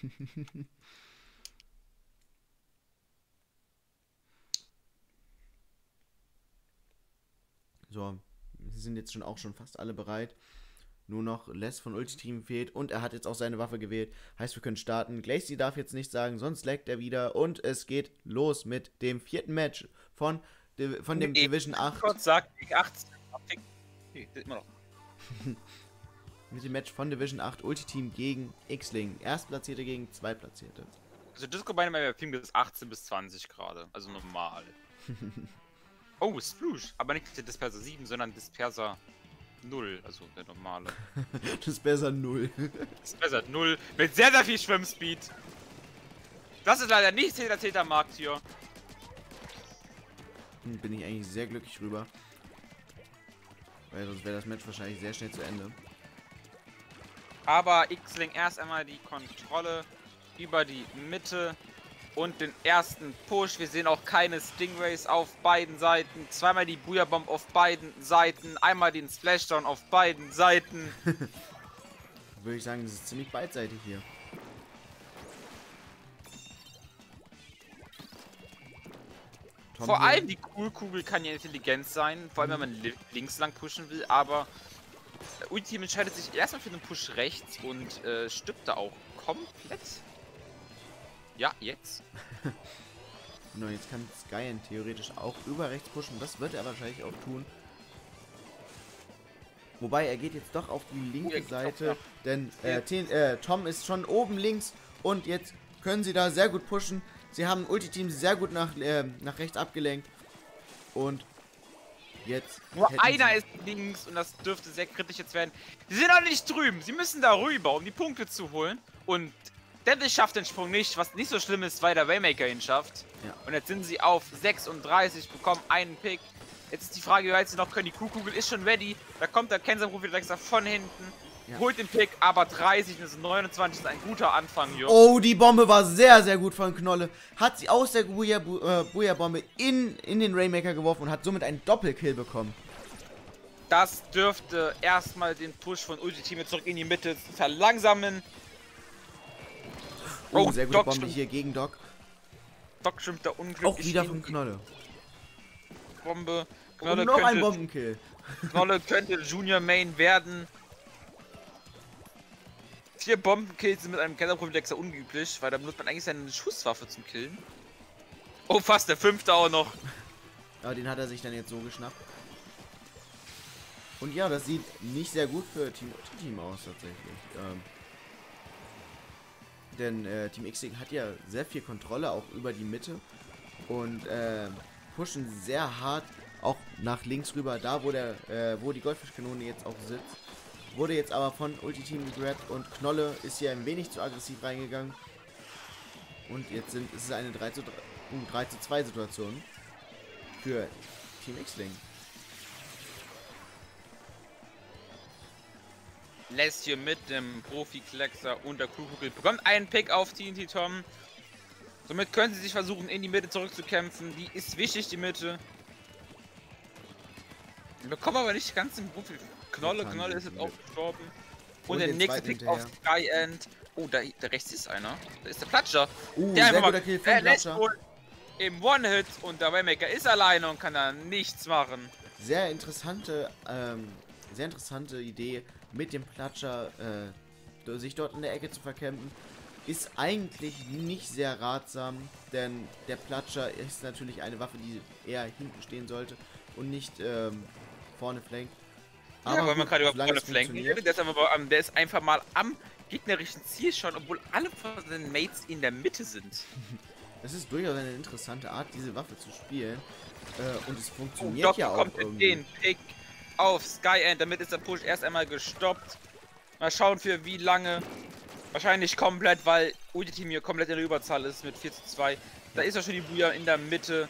So, sie sind jetzt auch schon fast alle bereit. Nur noch Les von Ulti-Team fehlt und er hat jetzt auch seine Waffe gewählt. Heißt, wir können starten. Glacy darf jetzt nichts sagen, sonst laggt er wieder. Und es geht los mit dem 4. Match von dem Division 8. Gott sagt, 18. Immer noch. Mit dem Match von Division 8 Ulti-Team gegen Xling. Erstplatzierte gegen Zweitplatzierte. Also Disco bei meinem Team ist 18 bis 20 gerade. Also normal. Oh, Sploosh. Aber nicht der Disperser 7, sondern Disperser 0. Also der normale. Disperser 0. Disperser 0. Mit sehr, sehr viel Schwimmspeed. Das ist leider nicht Täter-Markt hier. Bin ich eigentlich sehr glücklich drüber. Weil sonst wäre das Match wahrscheinlich sehr schnell zu Ende. Aber Xling erst einmal die Kontrolle über die Mitte und den ersten Push. Wir sehen auch keine Stingrays auf beiden Seiten. Zweimal die Booyah Bomb auf beiden Seiten. Einmal den Splashdown auf beiden Seiten. Würde ich sagen, das ist ziemlich beidseitig hier. Vor allem die Cool-Kugel kann ja intelligent sein, vor allem wenn man links lang pushen will, aber Ulti-Team entscheidet sich erstmal für den Push rechts und stirbt da auch komplett. Ja, jetzt. Genau, jetzt kann Skyen theoretisch auch über rechts pushen, das wird er wahrscheinlich auch tun. Wobei, er geht jetzt doch auf die linke Seite, denn Tom ist schon oben links und jetzt können sie da sehr gut pushen. Sie haben Ulti-Team sehr gut nach rechts abgelenkt. Und jetzt... Nur einer ist links und das dürfte sehr kritisch jetzt werden. Sie sind auch nicht drüben. Sie müssen da rüber, um die Punkte zu holen. Und Devil schafft den Sprung nicht, was nicht so schlimm ist, weil der Waymaker ihn schafft. Ja. Und jetzt sind sie auf 36, bekommen einen Pick. Jetzt ist die Frage, wie weit sie noch können. Die Kuhkugel ist schon ready. Da kommt der Kenser-Profi-Drexler von hinten. Ja. Holt den Pick, aber 30 und 29 ist ein guter Anfang hier. Oh, die Bombe war sehr, sehr gut von Knolle. Hat sie aus der Booyah-Bombe in den Rainmaker geworfen und hat somit einen Doppelkill bekommen. Das dürfte erstmal den Push von Ulti-Team zurück in die Mitte verlangsamen. Oh, sehr gute Bombe hier gegen Doc. Doc schwimmt da unglücklich. Auch wieder von Knolle. Bombe. Knolle noch ein Bombenkill. Knolle könnte Junior Main werden. 4 Bombenkills sind mit einem Kenner-Profi-Drexler unüblich, weil da benutzt man eigentlich seine Schusswaffe zum Killen. Oh, fast der 5. auch noch. Aber den hat er sich dann jetzt so geschnappt. Und ja, das sieht nicht sehr gut für Team aus tatsächlich. Denn Team Xling hat ja sehr viel Kontrolle auch über die Mitte und pushen sehr hart auch nach links rüber, da wo die Goldfischkanone jetzt auch sitzt. Wurde jetzt aber von Ulti-Team gegrabt und Knolle ist hier ein wenig zu aggressiv reingegangen. Und jetzt ist es eine 3:2 Situation für Team Xling. Lässt hier mit dem Profi-Kleckser und der Kuhkugel bekommt einen Pick auf TNT Tom. Somit können sie sich versuchen, in die Mitte zurückzukämpfen. Die ist wichtig, die Mitte. Wir bekommen aber nicht ganz den Profi. Knolle ist jetzt auch gestorben. Und der nächste Pick auf Sky End. Oh, da rechts ist einer. Da ist der Platscher. Der sehr guter Kill für den Platscher. Im One-Hit und der Waymaker ist alleine und kann da nichts machen. sehr interessante Idee, mit dem Platscher sich dort in der Ecke zu verkämpfen. Ist eigentlich nicht sehr ratsam, denn der Platscher ist natürlich eine Waffe, die eher hinten stehen sollte und nicht vorne flankt. Aber ja, weil man gerade über vorne flanken würde, der ist einfach mal am gegnerischen Ziel schon, obwohl alle von seinen Mates in der Mitte sind. Es ist durchaus eine interessante Art, diese Waffe zu spielen. Und es funktioniert ja auch kommt mit den Pick auf Skyend, damit ist der Push erst einmal gestoppt. Mal schauen für wie lange. Wahrscheinlich komplett, weil Ulti-Team hier komplett in der Überzahl ist mit 4:2. Da ist ja schon die Booyah in der Mitte.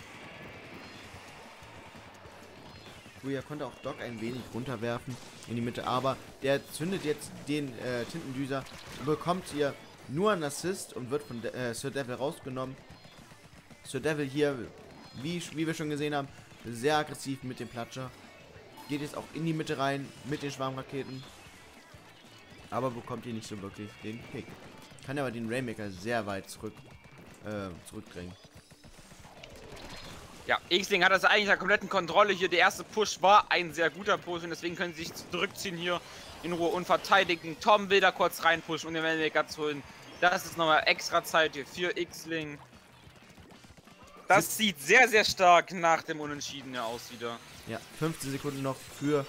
Booyah konnte auch Doc ein wenig runterwerfen in die Mitte, aber der zündet jetzt den Tintendüser und bekommt hier nur einen Assist und wird von Sir Devil rausgenommen. Sir Devil hier, wie wir schon gesehen haben, sehr aggressiv mit dem Platscher. Geht jetzt auch in die Mitte rein mit den Schwarmraketen. Aber bekommt hier nicht so wirklich den Pick. Kann aber den Rainmaker sehr weit zurückdrängen. Ja, X-Ling hat das eigentlich in der kompletten Kontrolle hier. Der erste Push war ein sehr guter Push und deswegen können sie sich zurückziehen hier in Ruhe und verteidigen. Tom will da kurz reinpushen, um den Rainmaker zu holen. Das ist nochmal extra Zeit hier für X-Ling. Das sieht sehr, sehr stark nach dem Unentschieden aus wieder. Ja, 15 Sekunden noch für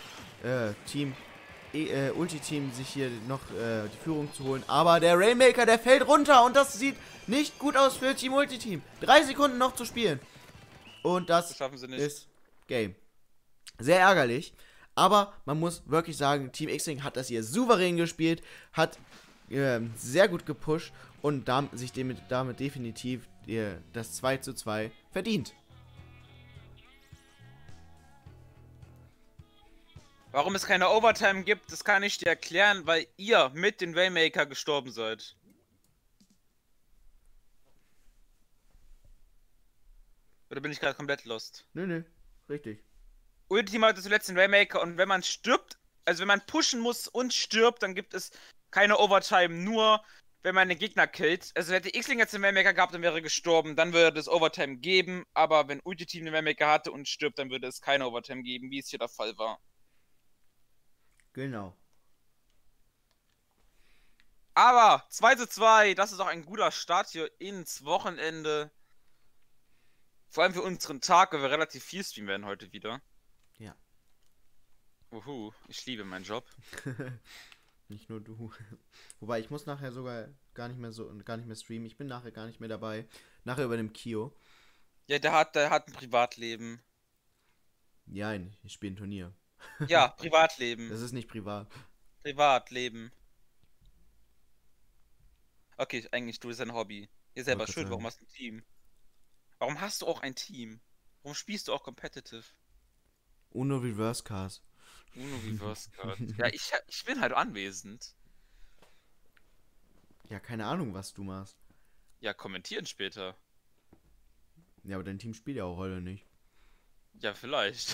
Ulti-Team, sich hier noch die Führung zu holen. Aber der Rainmaker, der fällt runter und das sieht nicht gut aus für Team Ulti-Team. 3 Sekunden noch zu spielen. Und das schaffen sie nicht. Ist Game. Sehr ärgerlich. Aber man muss wirklich sagen, Team X-Ling hat das hier souverän gespielt, hat sehr gut gepusht und sich damit definitiv das 2:2 verdient. Warum es keine Overtime gibt, das kann ich dir erklären, weil ihr mit den Rainmaker gestorben seid. Oder bin ich gerade komplett lost? Nö, richtig. Ulti-Team hatte zuletzt den Rainmaker und wenn man stirbt, also wenn man pushen muss und stirbt, dann gibt es keine Overtime, nur wenn man den Gegner killt. Also hätte X-Ling jetzt den Rainmaker gehabt und wäre gestorben, dann würde es Overtime geben, aber wenn Ulti-Team den Rainmaker hatte und stirbt, dann würde es keine Overtime geben, wie es hier der Fall war. Genau. Aber 2:2, das ist auch ein guter Start hier ins Wochenende. Vor allem für unseren Tag, weil wir relativ viel streamen werden heute wieder. Ja. Uhu, ich liebe meinen Job. Nicht nur du. Wobei, ich muss nachher sogar gar nicht mehr streamen. Ich bin nachher gar nicht mehr dabei. Nachher übernimmt Kio. Ja, der hat ein Privatleben. Ja, ich spiele ein Turnier. Ja, Privatleben. Das ist nicht privat. Privatleben. Okay, eigentlich, du bist ein Hobby. Ihr selber schuld, warum hast du ein Team? Warum hast du auch ein Team? Warum spielst du auch competitive? Uno Reverse Cars. Uno Reverse Card. Ja, ich bin halt anwesend. Ja, keine Ahnung, was du machst. Ja, kommentieren später. Ja, aber dein Team spielt ja auch heute nicht. Ja, vielleicht.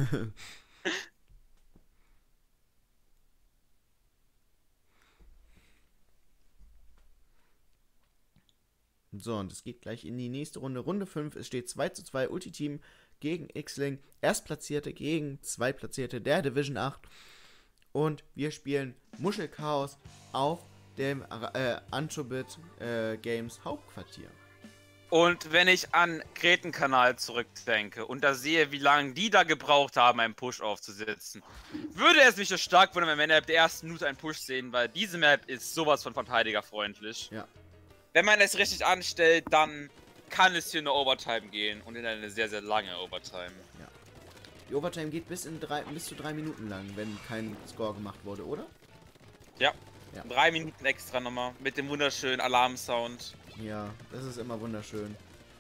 So, und es geht gleich in die nächste Runde. Runde 5. Es steht 2:2 Ulti-Team gegen X-Ling. Erstplatzierte gegen Zweitplatzierte der Division 8. Und wir spielen Muschelchaos auf dem Anchobit Games Hauptquartier. Und wenn ich an Gretenkanal zurückdenke und da sehe, wie lange die da gebraucht haben, einen Push aufzusetzen, würde es mich so stark wundern, wenn wir innerhalb der ersten Minute einen Push sehen, weil diese Map ist sowas von verteidigerfreundlich. Ja. Wenn man es richtig anstellt, dann kann es hier eine Overtime gehen und in eine sehr, sehr lange Overtime. Ja. Die Overtime geht bis zu 3 Minuten lang, wenn kein Score gemacht wurde, oder? Ja. 3 Minuten extra nochmal mit dem wunderschönen Alarmsound. Ja, das ist immer wunderschön.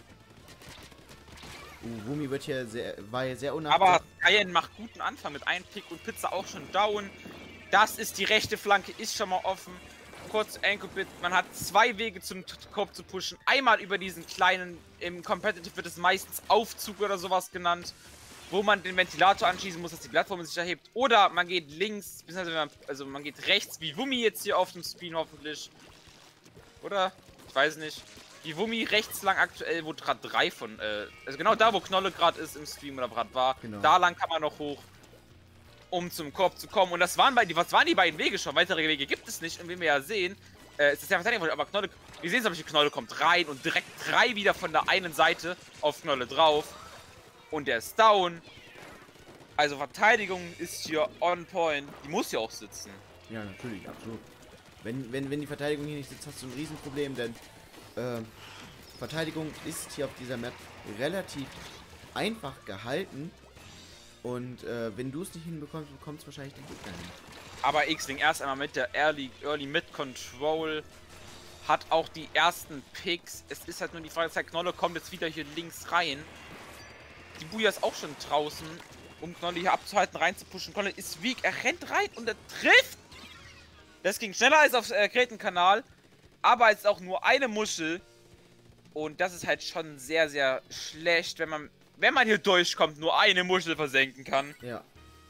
Wumi war hier sehr unachtsam. Aber Cayenne macht guten Anfang mit einem Pick und Pizza auch schon down. Das ist die rechte Flanke, ist schon mal offen. Kurz Ankle-Bit, man hat 2 Wege zum Korb zu pushen. Einmal über diesen kleinen, im Competitive wird es meistens Aufzug oder sowas genannt, wo man den Ventilator anschließen muss, dass die Plattform sich erhebt. Oder man geht links, also man geht rechts, wie Wummi jetzt hier auf dem Screen hoffentlich. Oder? Ich weiß nicht. die Wummi rechts lang aktuell, wo gerade 3 von, also genau da, wo Knolle gerade ist im Stream oder gerade war, Genau. da lang kann man noch hoch, um zum Korb zu kommen. Und das waren was waren die beiden Wege schon? Weitere Wege gibt es nicht. Und wie wir ja sehen, es ist ja Verteidigung, aber Knolle, wir sehen zum Beispiel, Knolle kommt rein und direkt 3 wieder von der einen Seite auf Knolle drauf. Und der ist down. Also Verteidigung ist hier on point. Die muss ja auch sitzen. Ja, natürlich, absolut. Wenn die Verteidigung hier nicht sitzt, hast du ein Riesenproblem, denn Verteidigung ist hier auf dieser Map relativ einfach gehalten. Und wenn du es nicht hinbekommst, bekommt es wahrscheinlich den Gegner hin. Aber X-Wing erst einmal mit der Early Mid Control hat auch die ersten Picks. Es ist halt nur die Frage, dass Knolle kommt jetzt wieder hier links rein. Die Buja ist auch schon draußen, um Knolle hier abzuhalten, reinzupushen. Knolle ist weak, er rennt rein und er trifft. Das ging schneller als auf Kretenkanal, aber es ist auch nur eine Muschel. Und das ist halt schon sehr, sehr schlecht, wenn man hier durchkommt, nur eine Muschel versenken kann. Ja.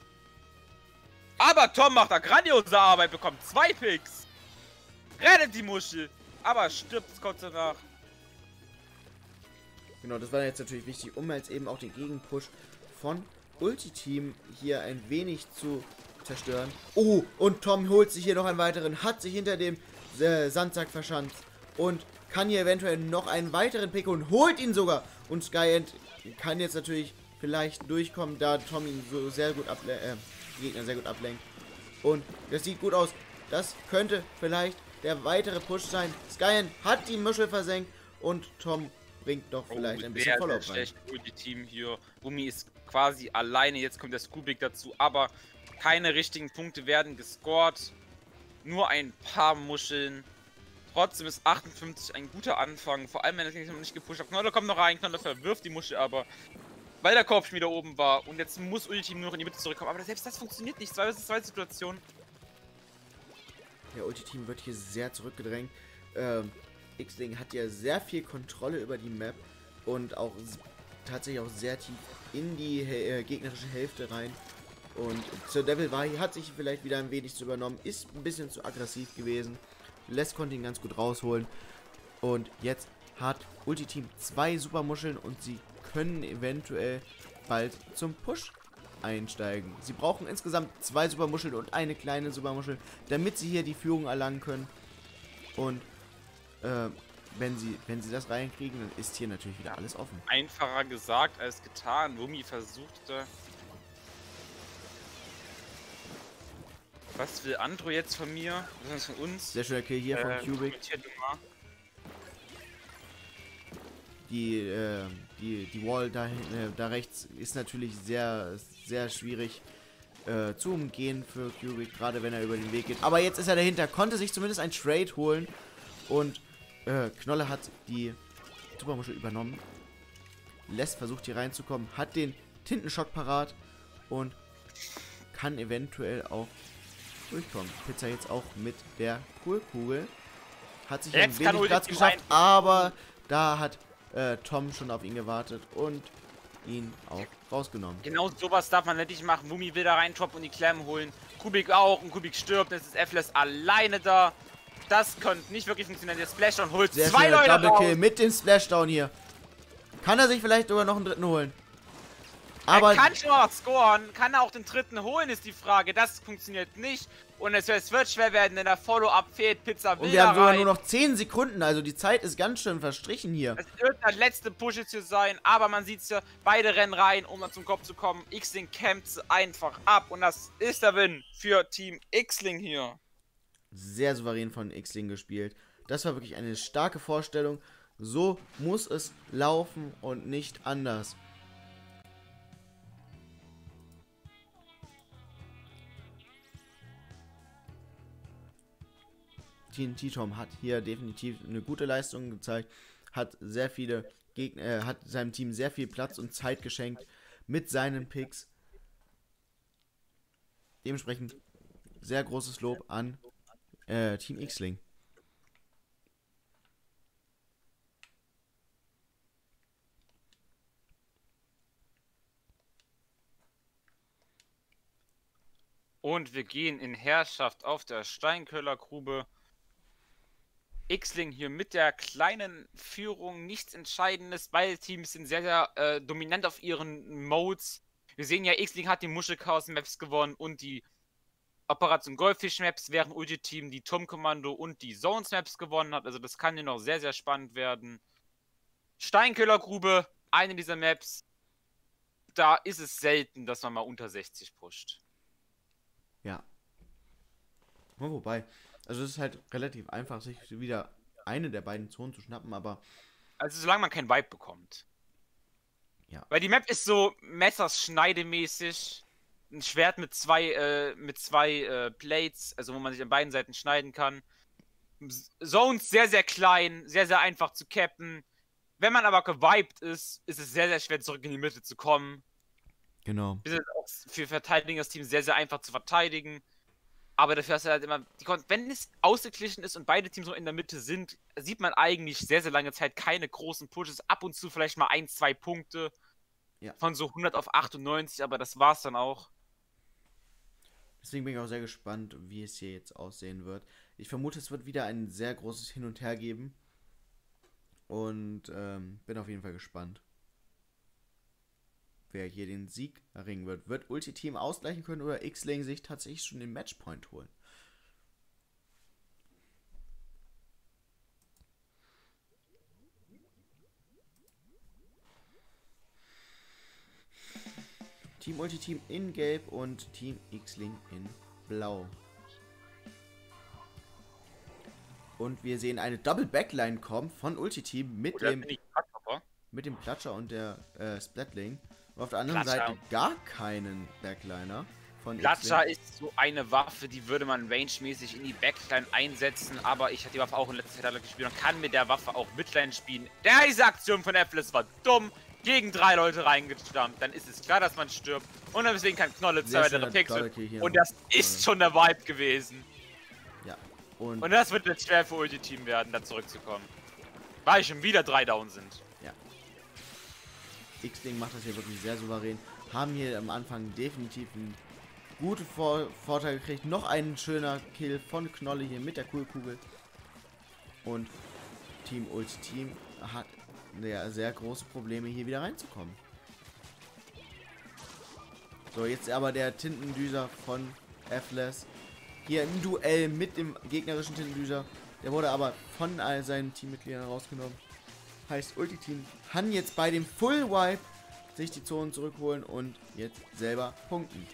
Aber Tom macht da grandiose Arbeit, bekommt 2 Picks. Rettet die Muschel, aber stirbt kurz danach. Genau, das war jetzt natürlich wichtig, um jetzt eben auch den Gegenpush von Ulti-Team hier ein wenig zu zerstören. Oh, und Tom holt sich hier noch einen weiteren, hat sich hinter dem Sandsack verschanzt und kann hier eventuell noch einen weiteren Pick und holt ihn sogar. Und Skyend kann jetzt natürlich vielleicht durchkommen, da Tom ihn so sehr gut Gegner sehr gut ablenkt. Und das sieht gut aus. Das könnte vielleicht der weitere Push sein. Skyend hat die Muschel versenkt und Tom bringt doch vielleicht ein bisschen Follow-up rein. Die Team hier. Wummi ist quasi alleine. Jetzt kommt der Skubik dazu, aber keine richtigen Punkte werden gescored. Nur ein paar Muscheln. Trotzdem ist 58 ein guter Anfang. Vor allem, wenn das nicht gepusht hat. Knolle kommt noch rein. Knolle verwirft die Muschel aber, weil der Korb schon wieder oben war. Und jetzt muss Ulti nur noch in die Mitte zurückkommen. Aber selbst das funktioniert nicht. 2 vs 2 Situation. Der Ulti-Team wird hier sehr zurückgedrängt. X-Wing hat ja sehr viel Kontrolle über die Map und auch tatsächlich auch sehr tief in die gegnerische Hälfte rein. Und Sir Devil hat sich vielleicht wieder ein wenig zu übernommen, ist ein bisschen zu aggressiv gewesen. Les konnte ihn ganz gut rausholen. Und jetzt hat Ulti-Team 2 Supermuscheln und sie können eventuell bald zum Push einsteigen. Sie brauchen insgesamt 2 Supermuscheln und eine kleine Supermuschel, damit sie hier die Führung erlangen können. Und wenn sie das reinkriegen, dann ist hier natürlich wieder alles offen. Einfacher gesagt als getan. Wummi versuchte. Was will Andro jetzt von mir? Was ist von uns? Sehr schöner Kill hier von Cubic. Die Wall da rechts ist natürlich sehr, sehr schwierig zu umgehen für Cubic, gerade wenn er über den Weg geht. Aber jetzt ist er dahinter, konnte sich zumindest ein Trade holen und Knolle hat die Supermuschel übernommen. Les versucht hier reinzukommen, hat den Tintenschock parat und kann eventuell auch durchkommen. Pizza jetzt auch mit der Poolkugel. Hat sich ein wenig Platz geschafft, aber da hat Tom schon auf ihn gewartet und ihn auch rausgenommen. Genau sowas darf man nicht machen. Wummi will da rein droppen und die Clam holen. Kubik auch und Kubik stirbt. Jetzt ist F-Less alleine da. Das könnte nicht wirklich funktionieren. Der Splashdown holt sehr 2 Leute Double Kill mit dem Splashdown hier. Kann er sich vielleicht sogar noch einen dritten holen? Aber er kann schon mal scoren. Kann er auch den dritten holen, ist die Frage. Das funktioniert nicht. Und es wird schwer werden, denn der Follow-up fehlt. Pizza will. Und wir haben sogar nur noch 10 Sekunden. Also die Zeit ist ganz schön verstrichen hier. Es wird der letzte Push jetzt hier sein. Aber man sieht es ja. Beide rennen rein, um dann zum Kopf zu kommen. X-Ling campt einfach ab. Und das ist der Win für Team X-Ling hier. Sehr souverän von X-Ling gespielt. Das war wirklich eine starke Vorstellung. So muss es laufen und nicht anders. TNT Tom hat hier definitiv eine gute Leistung gezeigt, hat sehr viele Gegner, hat seinem Team sehr viel Platz und Zeit geschenkt mit seinen Picks. Dementsprechend sehr großes Lob an Team X-Ling. Und wir gehen in Herrschaft auf der Steinköhlergrube. X-Ling hier mit der kleinen Führung, nichts Entscheidendes. Beide Teams sind sehr, sehr dominant auf ihren Modes. Wir sehen ja, X-Ling hat die Muschelchaos-Maps gewonnen und die Operation Goldfish-Maps, während Ulti-Team die Turmkommando und die Zones-Maps gewonnen hat. Also das kann hier noch sehr, sehr spannend werden. Steinkillergrube, eine dieser Maps. Da ist es selten, dass man mal unter 60 pusht. Ja. Wobei, also es ist halt relativ einfach, sich wieder eine der beiden Zonen zu schnappen, aber... Also solange man keinen Vibe bekommt. Ja. Weil die Map ist so messerschneidemäßig. Ein Schwert mit zwei Plates, also wo man sich an beiden Seiten schneiden kann. Zones sehr, sehr klein, sehr, sehr einfach zu cappen. Wenn man aber gewiped ist, ist es sehr, sehr schwer zurück in die Mitte zu kommen. Genau. Ist es auch für Verteidigungsteam sehr, sehr einfach zu verteidigen. Aber dafür hast du halt immer, wenn es ausgeglichen ist und beide Teams so in der Mitte sind, sieht man eigentlich sehr, sehr lange Zeit keine großen Pushes. Ab und zu vielleicht mal 1, 2 Punkte. Ja. Von so 100 auf 98, aber das war's dann auch. Deswegen bin ich auch sehr gespannt, wie es hier jetzt aussehen wird. Ich vermute, es wird wieder ein sehr großes Hin und Her geben. Und bin auf jeden Fall gespannt, wer hier den Sieg erringen wird. Wird Ulti-Team ausgleichen können oder X-Ling sich tatsächlich schon den Matchpoint holen? Team Ulti-Team in Gelb und Team X-Ling in Blau. Und wir sehen eine Double Backline kommen von Ulti-Team mit dem Klatscher und der Splatling. Und auf der anderen Seite gar keinen Backliner von Klatscher ist so eine Waffe, die würde man rangemäßig in die Backline einsetzen, aber ich hatte die Waffe auch in letzter Zeit gespielt und kann mit der Waffe auch Midline spielen. Diese Aktion von Atlas war dumm. Gegen 3 Leute reingestampft, dann ist es klar, dass man stirbt. Und deswegen kann Knolle 2 weitere Pixel. Und das ist schon der Vibe gewesen. Ja. Und das wird jetzt schwer für Ulti-Team werden, da zurückzukommen. Weil schon wieder 3 down sind. Ja. X-Ling macht das hier wirklich sehr souverän. Haben hier am Anfang definitiv einen guten Vorteil gekriegt. Noch ein schöner Kill von Knolle hier mit der Kugel. Und Team Ulti-Team hat sehr große Probleme, hier wieder reinzukommen. So, jetzt aber der Tintendüser von Atlas. Hier im Duell mit dem gegnerischen Tintendüser. Der wurde aber von all seinen Teammitgliedern rausgenommen. Heißt, Ulti-Team kann jetzt bei dem Full Wipe sich die Zonen zurückholen und jetzt selber punkten.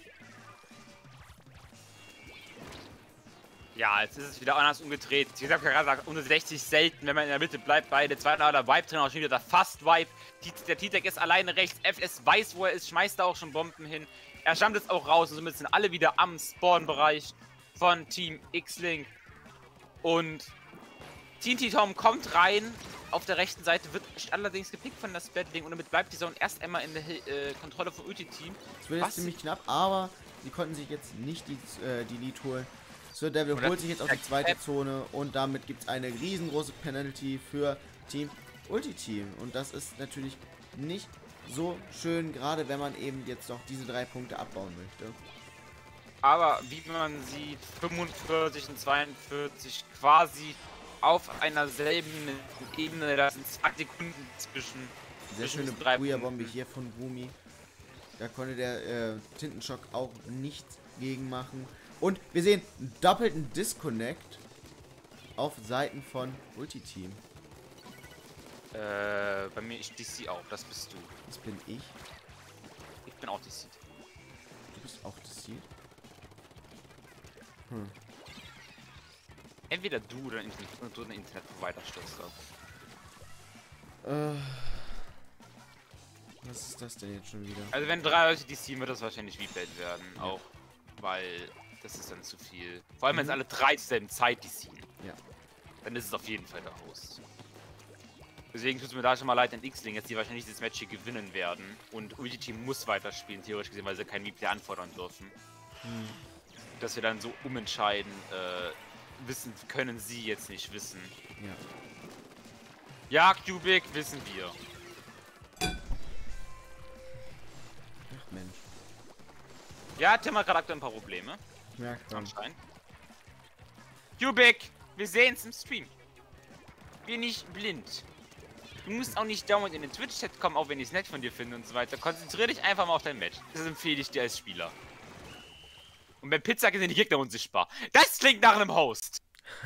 Ja, jetzt ist es wieder anders umgedreht. Wie gesagt, gerade gesagt, unter 60 selten, wenn man in der Mitte bleibt. Beide zweiten oder Vibe-Trainer auch schon wieder fast Vibe. Der T-Tech ist alleine rechts. FS weiß, wo er ist, schmeißt da auch schon Bomben hin. Er stammt jetzt auch raus und somit sind alle wieder am Spawn-Bereich von Team X-Link. Und Team T-Tom kommt rein. Auf der rechten Seite wird allerdings gepickt von der Splatling und damit bleibt die Zone erst einmal in der Kontrolle von Ulti-Team. Es wird jetzt ziemlich knapp, aber sie konnten sich jetzt nicht die Lead holen. So, Devil holt sich jetzt auf die zweite Zone und damit gibt es eine riesengroße Penalty für Team Ulti-Team. Und das ist natürlich nicht so schön, gerade wenn man eben jetzt noch diese 3 Punkte abbauen möchte. Aber wie man sieht, 45 und 42 quasi auf einer selben Ebene, da sind 2 Sekunden zwischen. Sehr schöne Booyah-Bombe hier von Boomy. Da konnte der Tintenschock auch nichts gegen machen. Und wir sehen einen doppelten Disconnect auf Seiten von Ulti-Team. Bei mir ist DC auch, das bist du. Das bin ich. Ich bin auch DC. Du bist auch DC? Entweder du oder ein Internetprovider stürzt ab. Was ist das denn jetzt schon wieder? Also wenn 3 Leute DC, wird das wahrscheinlich replayed werden. Ja. Auch weil das ist dann zu viel. Vor allem wenn es alle 3 zur selben Zeit DC. Ja. Dann ist es auf jeden Fall der Host. Deswegen tut es mir da schon mal leid an X-Ling, dass die wahrscheinlich dieses Match hier gewinnen werden. Und Ulti-Team muss weiterspielen, theoretisch gesehen, weil sie kein Replay anfordern dürfen. Dass wir dann so umentscheiden, wissen können sie jetzt nicht wissen. Ja. Ja, Cubic wissen wir. Ach Mensch. Ja, Tim hat gerade aktuell ein paar Probleme. Ja, klar. Anscheinend. Cubic, wir sehen's im Stream. bin nicht blind. Du musst auch nicht dauernd in den Twitch-Chat kommen, auch wenn ich es nett von dir finde und so weiter. Konzentriere dich einfach mal auf dein Match. Das empfehle ich dir als Spieler. Und beim Pizza sind die Gegner unsichtbar. Das klingt nach einem Host.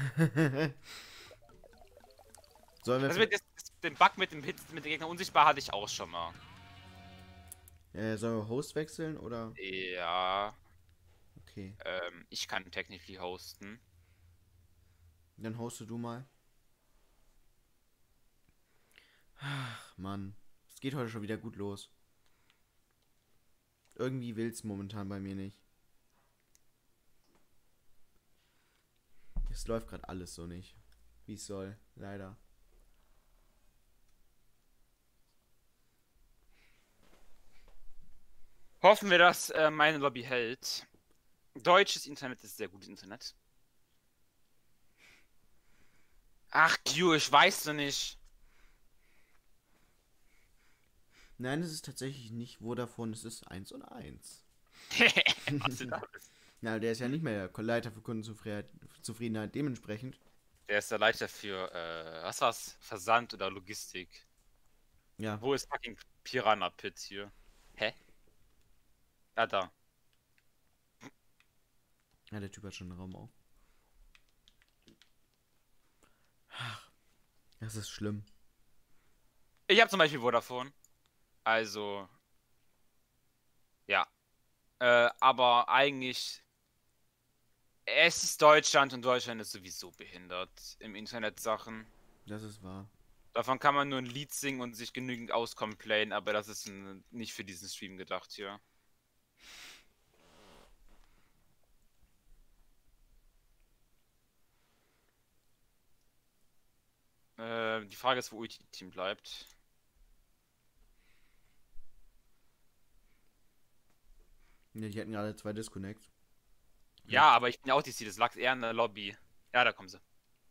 Also den Bug mit den Gegnern unsichtbar hatte ich auch schon mal. Sollen wir Host wechseln oder? Ja. Okay. Ich kann technically hosten. Dann hoste du mal. Ach, Mann. Es geht heute schon wieder gut los. Irgendwie will's momentan bei mir nicht. Es läuft gerade alles so nicht, wie es soll. Leider. Hoffen wir, dass meine Lobby hält. Deutsches Internet ist sehr gutes Internet. Ach, Q, ich weiß noch nicht. Nein, es ist tatsächlich nicht Vodafone, es ist 1&1. Was ist das? Na, der ist ja nicht mehr der Leiter für Kundenzufriedenheit dementsprechend. Der ist der Leiter für, was war's? Versand oder Logistik. Ja. Wo ist fucking Piranha Pit hier? Hä? Ah, da. Ja, der Typ hat schon einen Raum auf. Ach, das ist schlimm. Ich habe zum Beispiel Vodafone. Also. Ja. Aber eigentlich. Es ist Deutschland und Deutschland ist sowieso behindert im Internet-Sachen. Das ist wahr. Davon kann man nur ein Lied singen und sich genügend auscomplainen, aber das ist nicht für diesen Stream gedacht hier. Die Frage ist, wo Ulti-Team bleibt. Ja, die hatten gerade 2 Disconnects. Ja, aber ich bin ja auch DC, das lag eher in der Lobby. Ja, da kommen sie.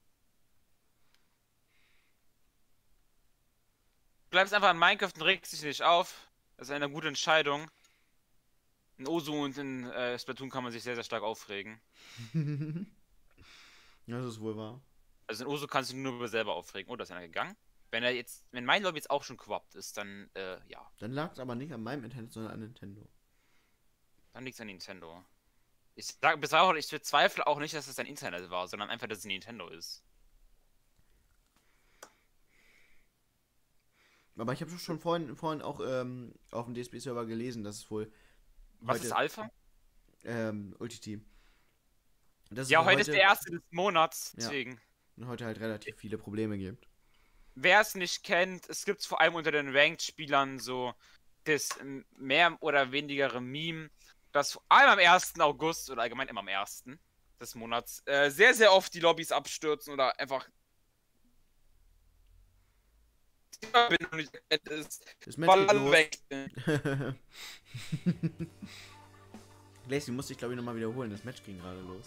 Du bleibst einfach in Minecraft und regst dich nicht auf. Das ist eine gute Entscheidung. In Osu und in Splatoon kann man sich sehr, sehr stark aufregen. Das ist wohl wahr. Also in Osu kannst du nur über selber aufregen. Oh, da ist einer gegangen. Wenn mein Lobby jetzt auch schon corrupt ist, dann, ja. Dann lag es aber nicht an meinem Internet, sondern an Nintendo. Dann liegt es an Nintendo. Ich bezweifle auch nicht, dass es ein Internet war, sondern einfach, dass es Nintendo ist. Aber ich habe schon vorhin auch auf dem DSP-Server gelesen, dass es wohl. Was ist Alpha? Ulti-Team. Ja, heute ist der erste des Monats, deswegen. Ja. Und heute halt relativ viele Probleme gibt. Wer es nicht kennt, es gibt vor allem unter den Ranked-Spielern so das mehr oder weniger Meme, dass vor allem am 1. August oder allgemein immer am 1. des Monats sehr, sehr oft die Lobbys abstürzen oder einfach die Verbindung nicht erkennt ist, weil alle weg sind. Glacy musste ich glaube ich nochmal wiederholen, das Match ging gerade los.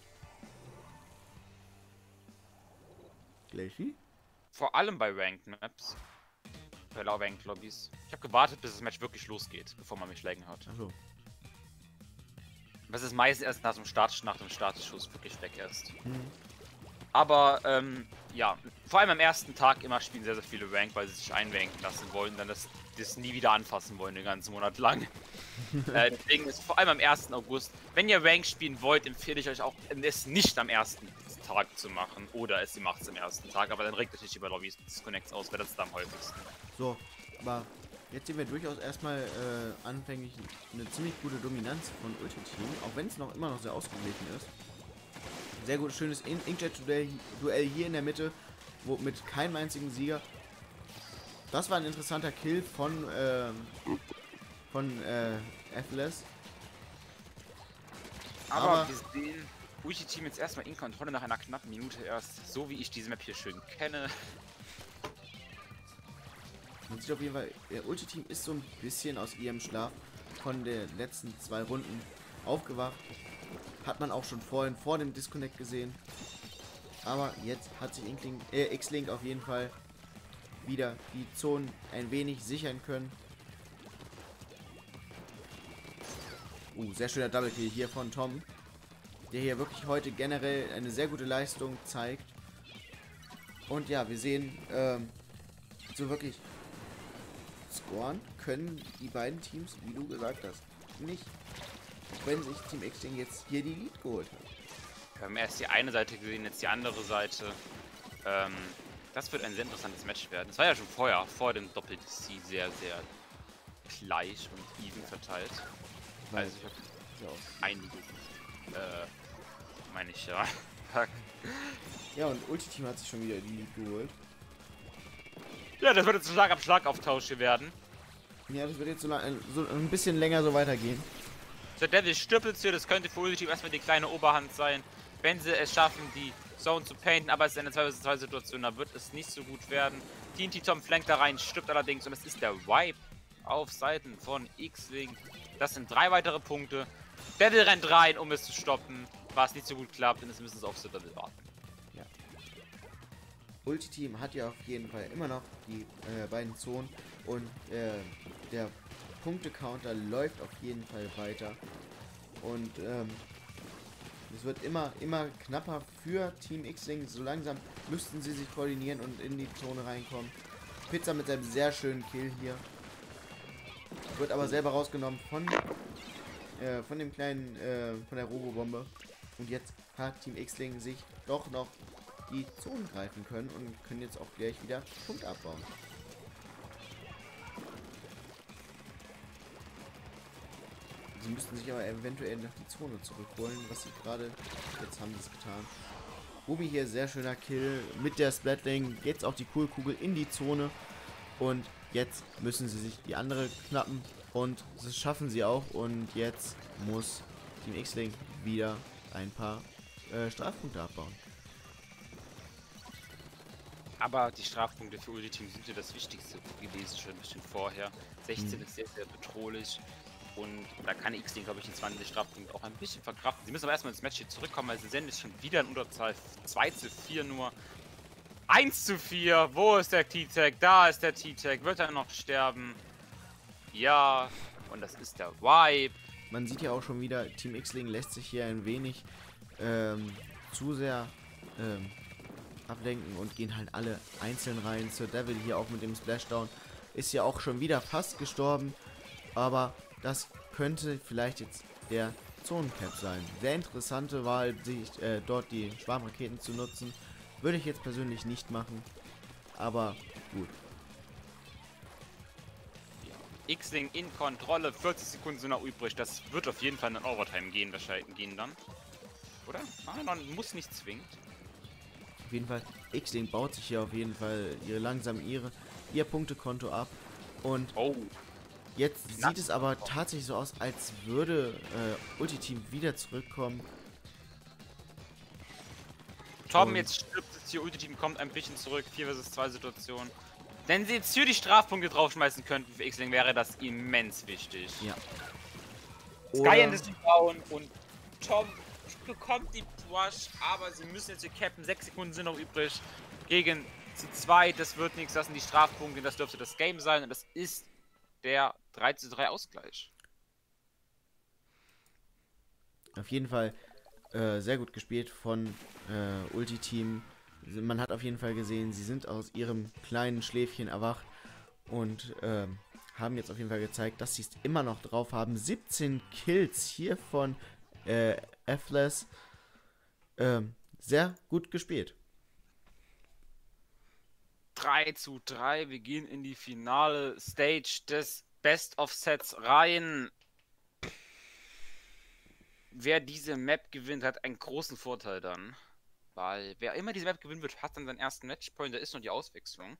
Glacy? Vor allem bei Ranked Maps. Bei Ranked Lobbys. Ich habe gewartet, bis das Match wirklich losgeht, bevor man mich schlägen hat. Achso. Das ist meistens erst nach dem Startschuss wirklich weg erst. Aber, ja, vor allem am ersten Tag immer spielen sehr, sehr viele Rank, weil sie sich einranken lassen wollen, dann das nie wieder anfassen wollen, den ganzen Monat lang. Deswegen ist vor allem am 1. August, wenn ihr Rank spielen wollt, empfehle ich euch auch, es nicht am ersten Tag zu machen. Oder ihr macht es am ersten Tag, aber dann regt euch nicht über Lobbys Disconnects aus, weil das ist am häufigsten. So, aber jetzt sehen wir durchaus erstmal anfänglich eine ziemlich gute Dominanz von Ulti-Team, auch wenn es immer noch sehr ausgeglichen ist. Sehr gut, schönes Inkjet-Duell hier in der Mitte, mit keinem einzigen Sieger. Das war ein interessanter Kill von Atlas. Aber wir sehen Ulti-Team jetzt erstmal in Kontrolle nach einer knappen Minute erst, so wie ich diese Map hier schön kenne. Man sieht auf jeden Fall, der Ulti-Team ist so ein bisschen aus ihrem Schlaf von den letzten 2 Runden aufgewacht. Hat man auch schon vorhin vor dem Disconnect gesehen. Aber jetzt hat sich X-Link auf jeden Fall wieder die Zonen ein wenig sichern können. Sehr schöner Double Kill hier von Tom, der hier wirklich heute generell eine sehr gute Leistung zeigt. Und ja, wir sehen, so wirklich scoren können die beiden Teams, wie du gesagt hast, nicht. Auch wenn sich Team X-Wing jetzt hier die Lead geholt hat. Wir haben erst die eine Seite gesehen, jetzt die andere Seite. Das wird ein sehr interessantes Match werden. Es war ja schon vorher, vor dem Doppel-DC, sehr, sehr gleich und even verteilt. Also ich habe einige, meine ich ja. Ja, und Ulti-Team hat sich schon wieder die Lead geholt. Ja, das wird jetzt ein Schlag-auf-Schlag-Auftausch hier werden. Ja, das wird jetzt so ein bisschen länger so weitergehen. Der Devil stirbt hier, das könnte für Ulti-Team erstmal die kleine Oberhand sein, wenn sie es schaffen, die Zone zu painten, aber es ist eine 2-vs-2-Situation, da wird es nicht so gut werden. TNT Tom flankt da rein, stirbt allerdings und es ist der Wipe auf Seiten von X-Wing. Das sind 3 weitere Punkte. Devil rennt rein, um es zu stoppen, was nicht so gut klappt, und es müssen es auf The Devil warten. Ja. Ulti-Team hat ja auf jeden Fall immer noch die beiden Zonen und der Punkte-Counter läuft auf jeden Fall weiter. Und es wird immer knapper für Team X-Wing. So langsam müssten sie sich koordinieren und in die Zone reinkommen. Pizza mit seinem sehr schönen Kill hier. Wird aber selber rausgenommen von dem kleinen, von der Robobombe. Und jetzt hat Team X-Wing sich doch noch die Zone greifen können und können jetzt auch gleich wieder Punkt abbauen. Sie müssten sich aber eventuell noch die Zone zurückholen, was sie gerade, jetzt haben sie es getan. Ubi hier, sehr schöner Kill mit der Splatling, jetzt auch die Coolkugel in die Zone und jetzt müssen sie sich die andere knappen und das schaffen sie auch und jetzt muss Team X-Wing wieder ein paar Strafpunkte abbauen. Aber die Strafpunkte für Ulti-Team sind ja das Wichtigste gewesen, schon ein bisschen vorher. 16 ist sehr, sehr bedrohlich. Und da kann X-Wing, glaube ich, in 20 Strafpunkte auch ein bisschen verkraften. Sie müssen aber erstmal ins Match hier zurückkommen, weil sie sind jetzt schon wieder in Unterzahl. 2:4 nur. 1:4. Wo ist der T-Tag? Da ist der T-Tag. Wird er noch sterben? Ja. Und das ist der Wipe. Man sieht ja auch schon wieder, Team X-Wing lässt sich hier ein wenig zu sehr ablenken und gehen halt alle einzeln rein. Sir Devil hier auch mit dem Splashdown ist ja auch schon wieder fast gestorben, aber das könnte vielleicht jetzt der Zonencap sein. Sehr interessante Wahl, sich dort die Schwarmraketen zu nutzen. Würde ich jetzt persönlich nicht machen, aber gut. X-Wing in Kontrolle, 40 Sekunden sind noch übrig. Das wird auf jeden Fall in Overtime gehen, wahrscheinlich gehen dann. Oder? Ah, man muss nicht zwingend. Auf jeden Fall, X-Wing baut sich hier auf jeden Fall langsam ihr Punktekonto ab. Und jetzt sieht es aber tatsächlich so aus, als würde Ulti-Team wieder zurückkommen. Tom, jetzt stirbt es hier, Ulti-Team kommt ein bisschen zurück, 4-vs-2 Situation. Wenn sie jetzt hier die Strafpunkte draufschmeißen könnten für X-Wing, wäre das immens wichtig. Ja. Sky ist die Down und Tom bekommt die Brush, aber sie müssen jetzt hier cappen. 6 Sekunden sind noch übrig. Gegen zu 2, das wird nichts, das sind die Strafpunkte, das dürfte das Game sein und das ist der 3:3 Ausgleich. Auf jeden Fall sehr gut gespielt von Ulti-Team. Man hat auf jeden Fall gesehen, sie sind aus ihrem kleinen Schläfchen erwacht und haben jetzt auf jeden Fall gezeigt, dass sie es immer noch drauf haben. 17 Kills hier von Atlas. Sehr gut gespielt. 3:3, wir gehen in die finale Stage des Best of Sets rein. Wer diese Map gewinnt, hat einen großen Vorteil dann. Weil wer immer diese Map gewinnen wird, hat dann seinen ersten Matchpoint, da ist noch die Auswechslung.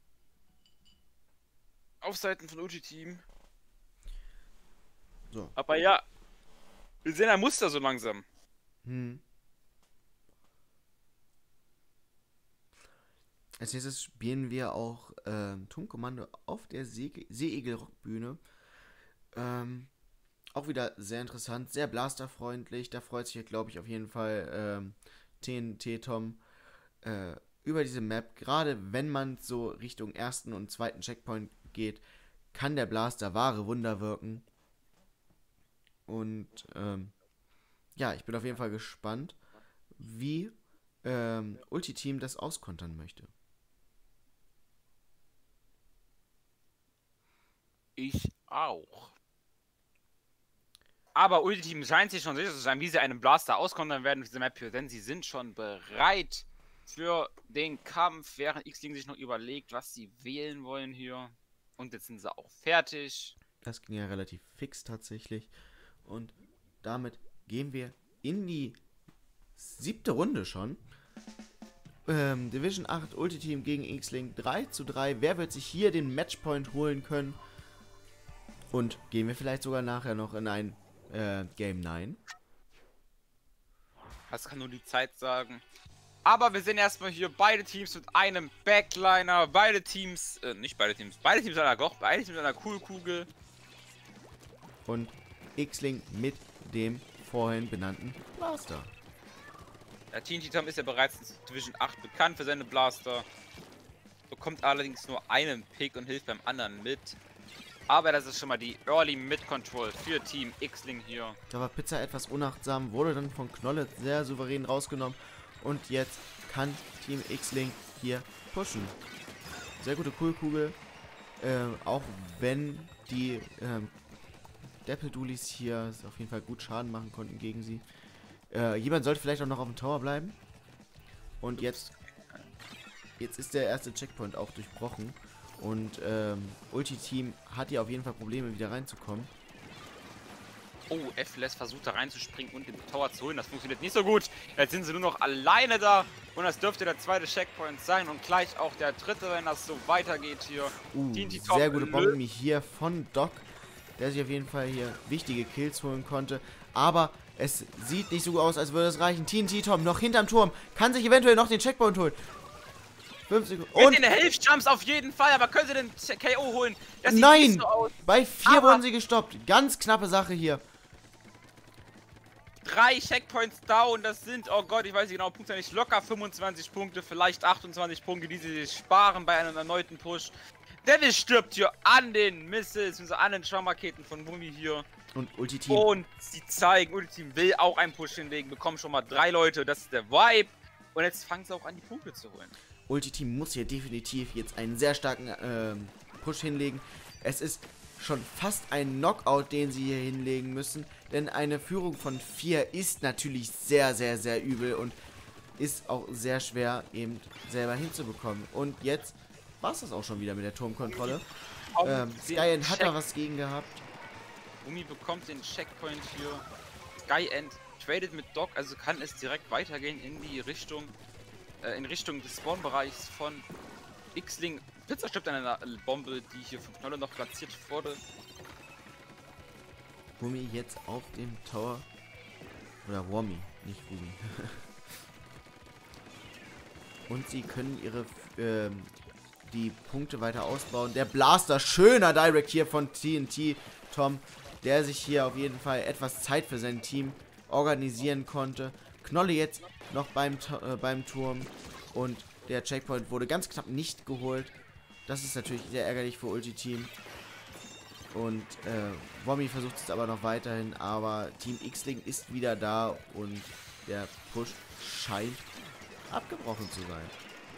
Auf Seiten von Ulti-Team. So. Aber ja, wir sehen ein Muster so langsam. Als nächstes spielen wir auch Turmkommando auf der Seeigel-Rockbühne. Auch wieder sehr interessant, sehr blasterfreundlich. Da freut sich, glaube ich, auf jeden Fall TNT Tom über diese Map. Gerade wenn man so Richtung ersten und zweiten Checkpoint geht, kann der Blaster wahre Wunder wirken. Und ja, ich bin auf jeden Fall gespannt, wie Ulti-Team das auskontern möchte. Ich auch. Aber Ulti-Team scheint sich schon sicher zu sein, wie sie einen Blaster auskontern werden für diese Map hier, denn sie sind schon bereit für den Kampf, während X-Ling sich noch überlegt, was sie wählen wollen hier. Und jetzt sind sie auch fertig. Das ging ja relativ fix tatsächlich. Und damit gehen wir in die 7. Runde schon. Division 8 Ulti-Team gegen X-Ling 3:3. Wer wird sich hier den Matchpoint holen können? Und gehen wir vielleicht sogar nachher noch in ein Game 9? Das kann nur die Zeit sagen. Aber wir sehen erstmal hier beide Teams mit einem Backliner. Beide Teams mit einer Coolkugel. Und X-Ling mit dem vorhin benannten Blaster. Der TNT Tom ist ja bereits in Division 8 bekannt für seine Blaster. Bekommt allerdings nur einen Pick und hilft beim anderen mit. Aber das ist schon mal die Early Mid-Control für Team X-Ling hier. Da war Pizza etwas unachtsam, wurde dann von Knolle sehr souverän rausgenommen. Und jetzt kann Team X-Ling hier pushen. Sehr gute Coolkugel. Auch wenn die Dapple-Dulis hier auf jeden Fall gut Schaden machen konnten gegen sie. Jemand sollte vielleicht auch noch auf dem Tower bleiben. Und jetzt ist der erste Checkpoint auch durchbrochen. Und Ulti-Team hat hier auf jeden Fall Probleme, wieder reinzukommen. Oh, F-Less versucht da reinzuspringen und den Tower zu holen. Das funktioniert nicht so gut. Jetzt sind sie nur noch alleine da. Und das dürfte der zweite Checkpoint sein. Und gleich auch der dritte, wenn das so weitergeht hier. Sehr gute Bomben hier von Doc, der sich auf jeden Fall hier wichtige Kills holen konnte. Aber es sieht nicht so gut aus, als würde es reichen. TNT Tom noch hinterm Turm. Kann sich eventuell noch den Checkpoint holen. 5 Sekunden. Und den Hilfsjumps auf jeden Fall, aber können sie den KO holen? Das sieht nicht so aus. Bei 4 wurden sie gestoppt. Ganz knappe Sache hier. 3 Checkpoints down, das sind, oh Gott, ich weiß nicht genau, Punkte nicht, locker 25 Punkte, vielleicht 28 Punkte, die sie sich sparen bei einem erneuten Push. Devil stirbt hier an den Missiles, also an den Schwammraketen von Wummi hier. Und Ulti-Team. Und sie zeigen, Ulti-Team will auch einen Push hinlegen, bekommen schon mal 3 Leute, das ist der Vibe. Und jetzt fangen sie auch an, die Punkte zu holen. Ulti-Team muss hier definitiv jetzt einen sehr starken Push hinlegen. Es ist schon fast ein Knockout, den sie hier hinlegen müssen. Denn eine Führung von 4 ist natürlich sehr, sehr, sehr übel und ist auch sehr schwer eben selber hinzubekommen. Und jetzt war es das auch schon wieder mit der Turmkontrolle. Skyend hat da was gegen gehabt. Umi bekommt den Checkpoint hier. Skyend tradet mit Doc, also kann es direkt weitergehen in die Richtung, in Richtung des Spawnbereichs von X-Ling. Pizza stirbt an einer Bombe, die hier von Knolle noch platziert wurde. Wummi jetzt auf dem Tower. Oder Wummi, nicht Wummi. Und sie können ihre die Punkte weiter ausbauen. Der Blaster, schöner Direct hier von TNT Tom, der sich hier auf jeden Fall etwas Zeit für sein Team organisieren konnte. Knolle jetzt noch beim Turm und der Checkpoint wurde ganz knapp nicht geholt. Das ist natürlich sehr ärgerlich für Ulti-Team. Und Wummi versucht es aber noch weiterhin, aber Team X-Ling ist wieder da und der Push scheint abgebrochen zu sein.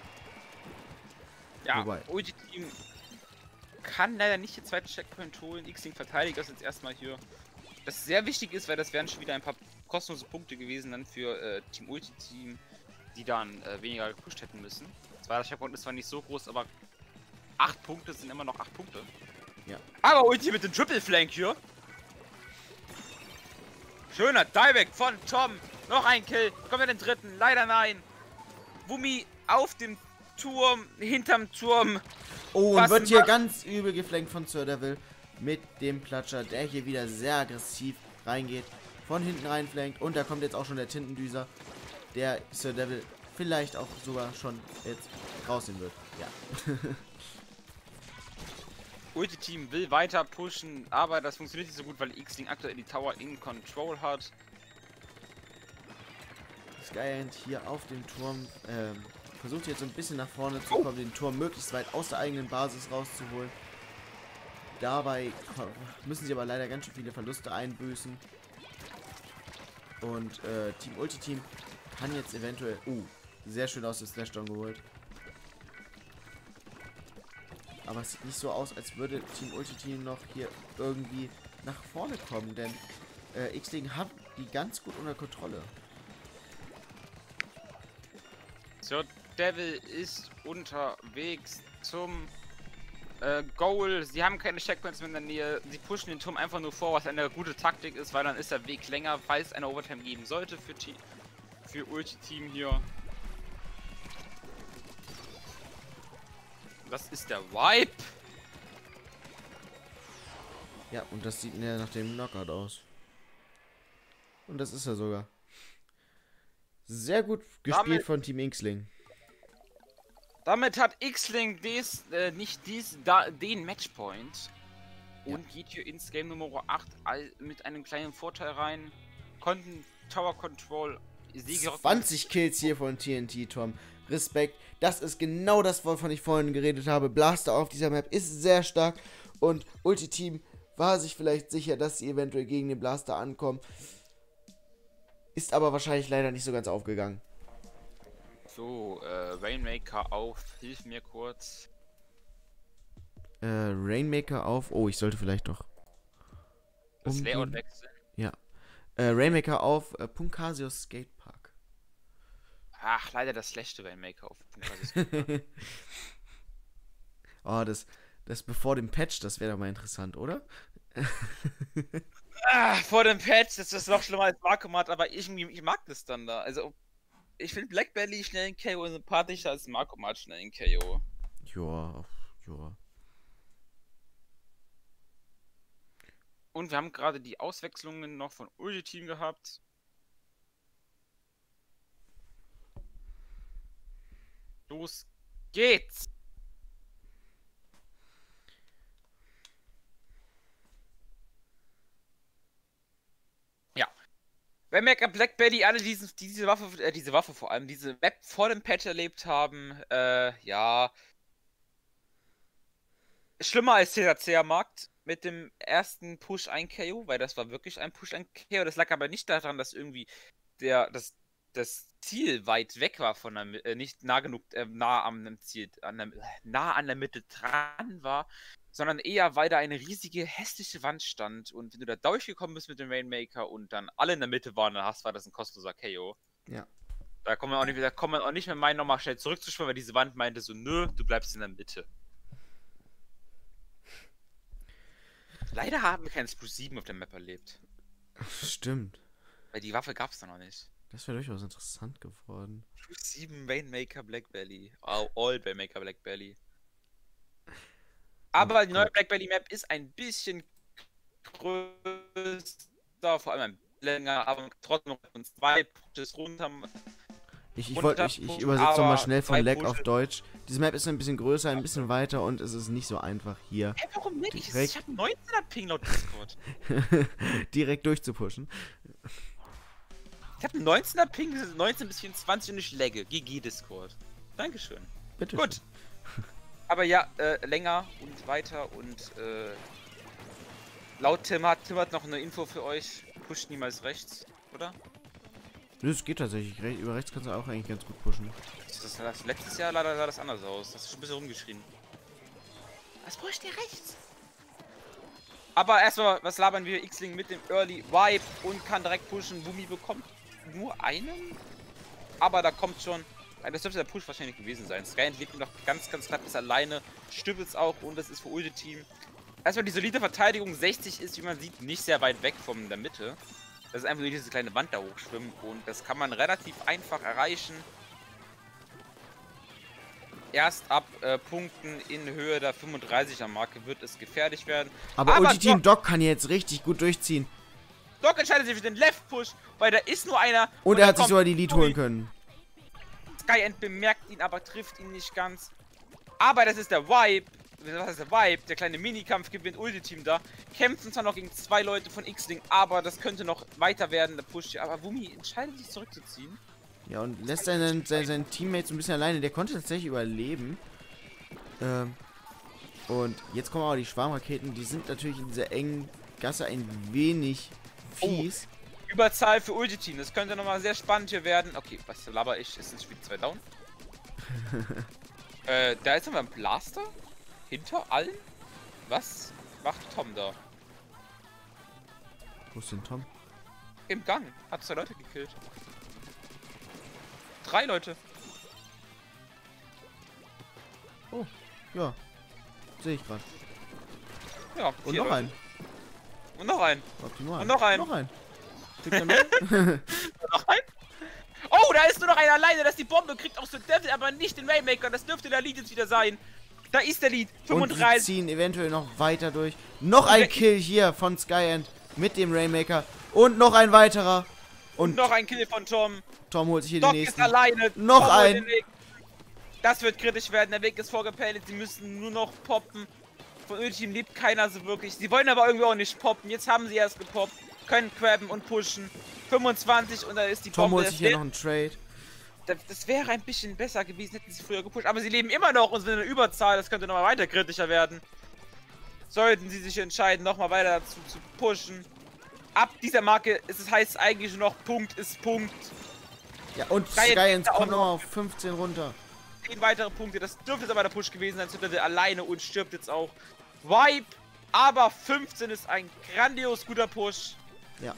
Ja, Ulti-Team kann leider nicht den zweiten Checkpoint holen. X-Ling verteidigt das jetzt erstmal hier. Das sehr wichtig ist, weil das wären schon wieder ein paar kostenlose Punkte gewesen dann für Team Ulti-Team, die dann weniger gepusht hätten müssen. Zweiter Checkpoint ist zwar nicht so groß, aber 8 Punkte sind immer noch 8 Punkte. Ja. Aber Ulti mit dem Triple Flank hier. Schöner Direct von Tom. Noch ein Kill. Kommt er den dritten? Leider nein. Wummi auf dem Turm, hinterm Turm. Oh, und wird hier ganz übel geflankt von Sir Devil mit dem Platscher, der hier wieder sehr aggressiv reingeht. Von hinten reinflankt. Und da kommt jetzt auch schon der Tintendüser, der Sir Devil vielleicht auch sogar schon jetzt rausnehmen wird. Ja. Ulti-Team will weiter pushen, aber das funktioniert nicht so gut, weil X-Ling aktuell die Tower in Control hat. Skyend hier auf dem Turm versucht jetzt so ein bisschen nach vorne zu kommen, den Turm möglichst weit aus der eigenen Basis rauszuholen. Dabei müssen sie aber leider ganz schön viele Verluste einbüßen. Und Team Ulti-Team kann jetzt eventuell... sehr schön aus dem Slashdown geholt. Aber es sieht nicht so aus, als würde Team Ulti-Team noch hier irgendwie nach vorne kommen, denn X-Ling hat die ganz gut unter Kontrolle. So, Devil ist unterwegs zum Goal. Sie haben keine Checkpoints mehr in der Nähe. Sie pushen den Turm einfach nur vor, was eine gute Taktik ist, weil dann ist der Weg länger, falls es eine Overtime geben sollte für Ulti-Team hier. Das ist der Wipe. Ja, und das sieht näher nach dem Knockout aus. Und das ist er sogar. Sehr gut gespielt von Team X-Ling. Damit hat X-Ling den Matchpoint und geht hier ins Game Nummer 8 mit einem kleinen Vorteil rein. Konnten Tower Control 20 Kills hier von TNT, Tom. Respekt. Das ist genau das, wovon ich vorhin geredet habe. Blaster auf dieser Map ist sehr stark und Ulti-Team war sich vielleicht sicher, dass sie eventuell gegen den Blaster ankommen. Ist aber wahrscheinlich leider nicht so ganz aufgegangen. So, Rainmaker auf, hilf mir kurz. Rainmaker auf. Oh, ich sollte vielleicht doch. Das Layout wechseln. Ja. Rainmaker auf Punkasius Skatepark. Ach, leider das schlechte Rainmaker auf Punkasius Skatepark. Oh, das bevor dem Patch, das wäre doch mal interessant, oder? Vor dem Patch, das ist noch schlimmer als Markomat, aber ich mag das dann da. Also, ich finde Black Belly schnell in KO sympathischer als Markomat schnell in KO. Joa. Und wir haben gerade die Auswechslungen noch von Ulti-Team gehabt. Los geht's! Ja. Rainmaker, Black Belly, alle diese Waffe vor allem, diese Map vor dem Patch erlebt haben, ja. Schlimmer als THC am Markt mit dem ersten Push 1 KO, weil das war wirklich ein Push 1 KO. Das lag aber nicht daran, dass irgendwie das Ziel weit weg war von der nicht nah genug nah am Ziel, nah an der Mitte dran war, sondern eher, weil da eine riesige hässliche Wand stand und wenn du da durchgekommen bist mit dem Rainmaker und dann alle in der Mitte waren, dann war das ein kostenloser KO. Ja. Da kommt man auch nicht mehr meinen, nochmal schnell zurückzuschwimmen, weil diese Wand meinte so, nö, du bleibst in der Mitte. Leider haben wir keinen Spruce 7 auf der Map erlebt. Stimmt. Weil die Waffe gab es da noch nicht. Das wäre durchaus interessant geworden. Spruce 7 Rainmaker Black Belly. All Rainmaker Black Belly. Aber die neue Black Belly Map ist ein bisschen größer, vor allem ein länger, aber trotzdem noch uns 2 Pushes runter. Ich übersetze nochmal schnell von Lag auf Deutsch. Diese Map ist ein bisschen größer, ein bisschen weiter und es ist nicht so einfach hier. Hey, warum nicht? Ich habe 19er Ping laut Discord. Direkt durchzupushen. Ich habe 19er Ping, 19 bis 24 und ich lagge. GG Discord. Dankeschön. Bitte. Gut. Aber ja, länger und weiter und laut Tim hat noch eine Info für euch. Pusht niemals rechts, oder? Das geht tatsächlich. Über rechts kannst du auch eigentlich ganz gut pushen. Das letztes Jahr leider sah das anders aus. Das ist schon ein bisschen rumgeschrien. Was pusht der rechts? Aber erstmal, was labern wir? X-Ling mit dem Early Vibe und kann direkt pushen. Wumi bekommt nur einen. Aber da kommt schon. Das dürfte der Push wahrscheinlich gewesen sein. Sky entwickelt noch ganz knapp bis alleine. Stübels auch und das ist für Ulti-Team. Erstmal die solide Verteidigung. 60 ist, wie man sieht, nicht sehr weit weg von der Mitte. Das ist einfach nur diese kleine Wand da hochschwimmen und das kann man relativ einfach erreichen. Erst ab Punkten in Höhe der 35er Marke wird es gefährlich werden. Aber Ulti-Team Doc kann jetzt richtig gut durchziehen. Doc entscheidet sich für den Left-Push, weil da ist nur einer. Und er hat sich sogar die Lead holen können. Skyend bemerkt ihn, aber trifft ihn nicht ganz. Aber das ist der Vibe. Was ist der Vibe? Der kleine Minikampf gewinnt Ulti-Team da. Kämpfen zwar noch gegen 2 Leute von X-Ling, aber das könnte noch weiter werden, der Push. Aber Wumi entscheidet sich zurückzuziehen. Ja, und lässt seinen Teammates ein bisschen alleine. Der konnte tatsächlich überleben. Und jetzt kommen aber die Schwarmraketen. Die sind natürlich in dieser engen Gasse ein wenig fies. Überzahl für Ulti-Team. Das könnte nochmal sehr spannend hier werden. Okay, was laber ich? Ist das Spiel 2 down? Da ist nochmal ein Blaster. Hinter allen? Was macht Tom da? Wo ist denn Tom? Im Gang. Hat 2 Leute gekillt. 3 Leute. Oh, ja. Sehe ich gerade. Ja, Und noch Leute. einen. Und noch einen. Optimal. Und noch einen. Noch einen. Kriegt er mehr? Noch einen? Oh, da ist nur noch einer alleine. Das ist die Bombe. Kriegt auch so Devil, aber nicht den Rainmaker. Das dürfte der Lead jetzt wieder sein. Da ist der Lead. Und die 35. ziehen eventuell noch weiter durch. Noch ein Kill hier von Skyend mit dem Rainmaker. Und noch ein weiterer. Und noch ein Kill von Tom. Tom holt sich hier Doc den nächsten. ist alleine. Noch Tom holt ein. den Weg. Das wird kritisch werden. Der Weg ist vorgepellet. Sie müssen nur noch poppen. Von Ulti-Team lebt keiner so wirklich. Sie wollen aber irgendwie auch nicht poppen. Jetzt haben sie erst gepoppt. Können grabben und pushen. 25 und da ist die Tom Bombe. holt sich hier noch einen Trade. Das wäre ein bisschen besser gewesen, hätten sie früher gepusht. Aber sie leben immer noch und sind in der Überzahl. Das könnte nochmal weiter kritischer werden. Sollten sie sich entscheiden, nochmal weiter dazu zu pushen. Ab dieser Marke ist es heißt eigentlich nur noch Punkt ist Punkt. Ja, und Skyend Skyend auch kommt noch. nochmal auf 15 runter. 10 weitere Punkte. Das dürfte jetzt aber der Push gewesen sein. Zündert alleine und stirbt jetzt auch. Vibe. Aber 15 ist ein grandios guter Push. Ja.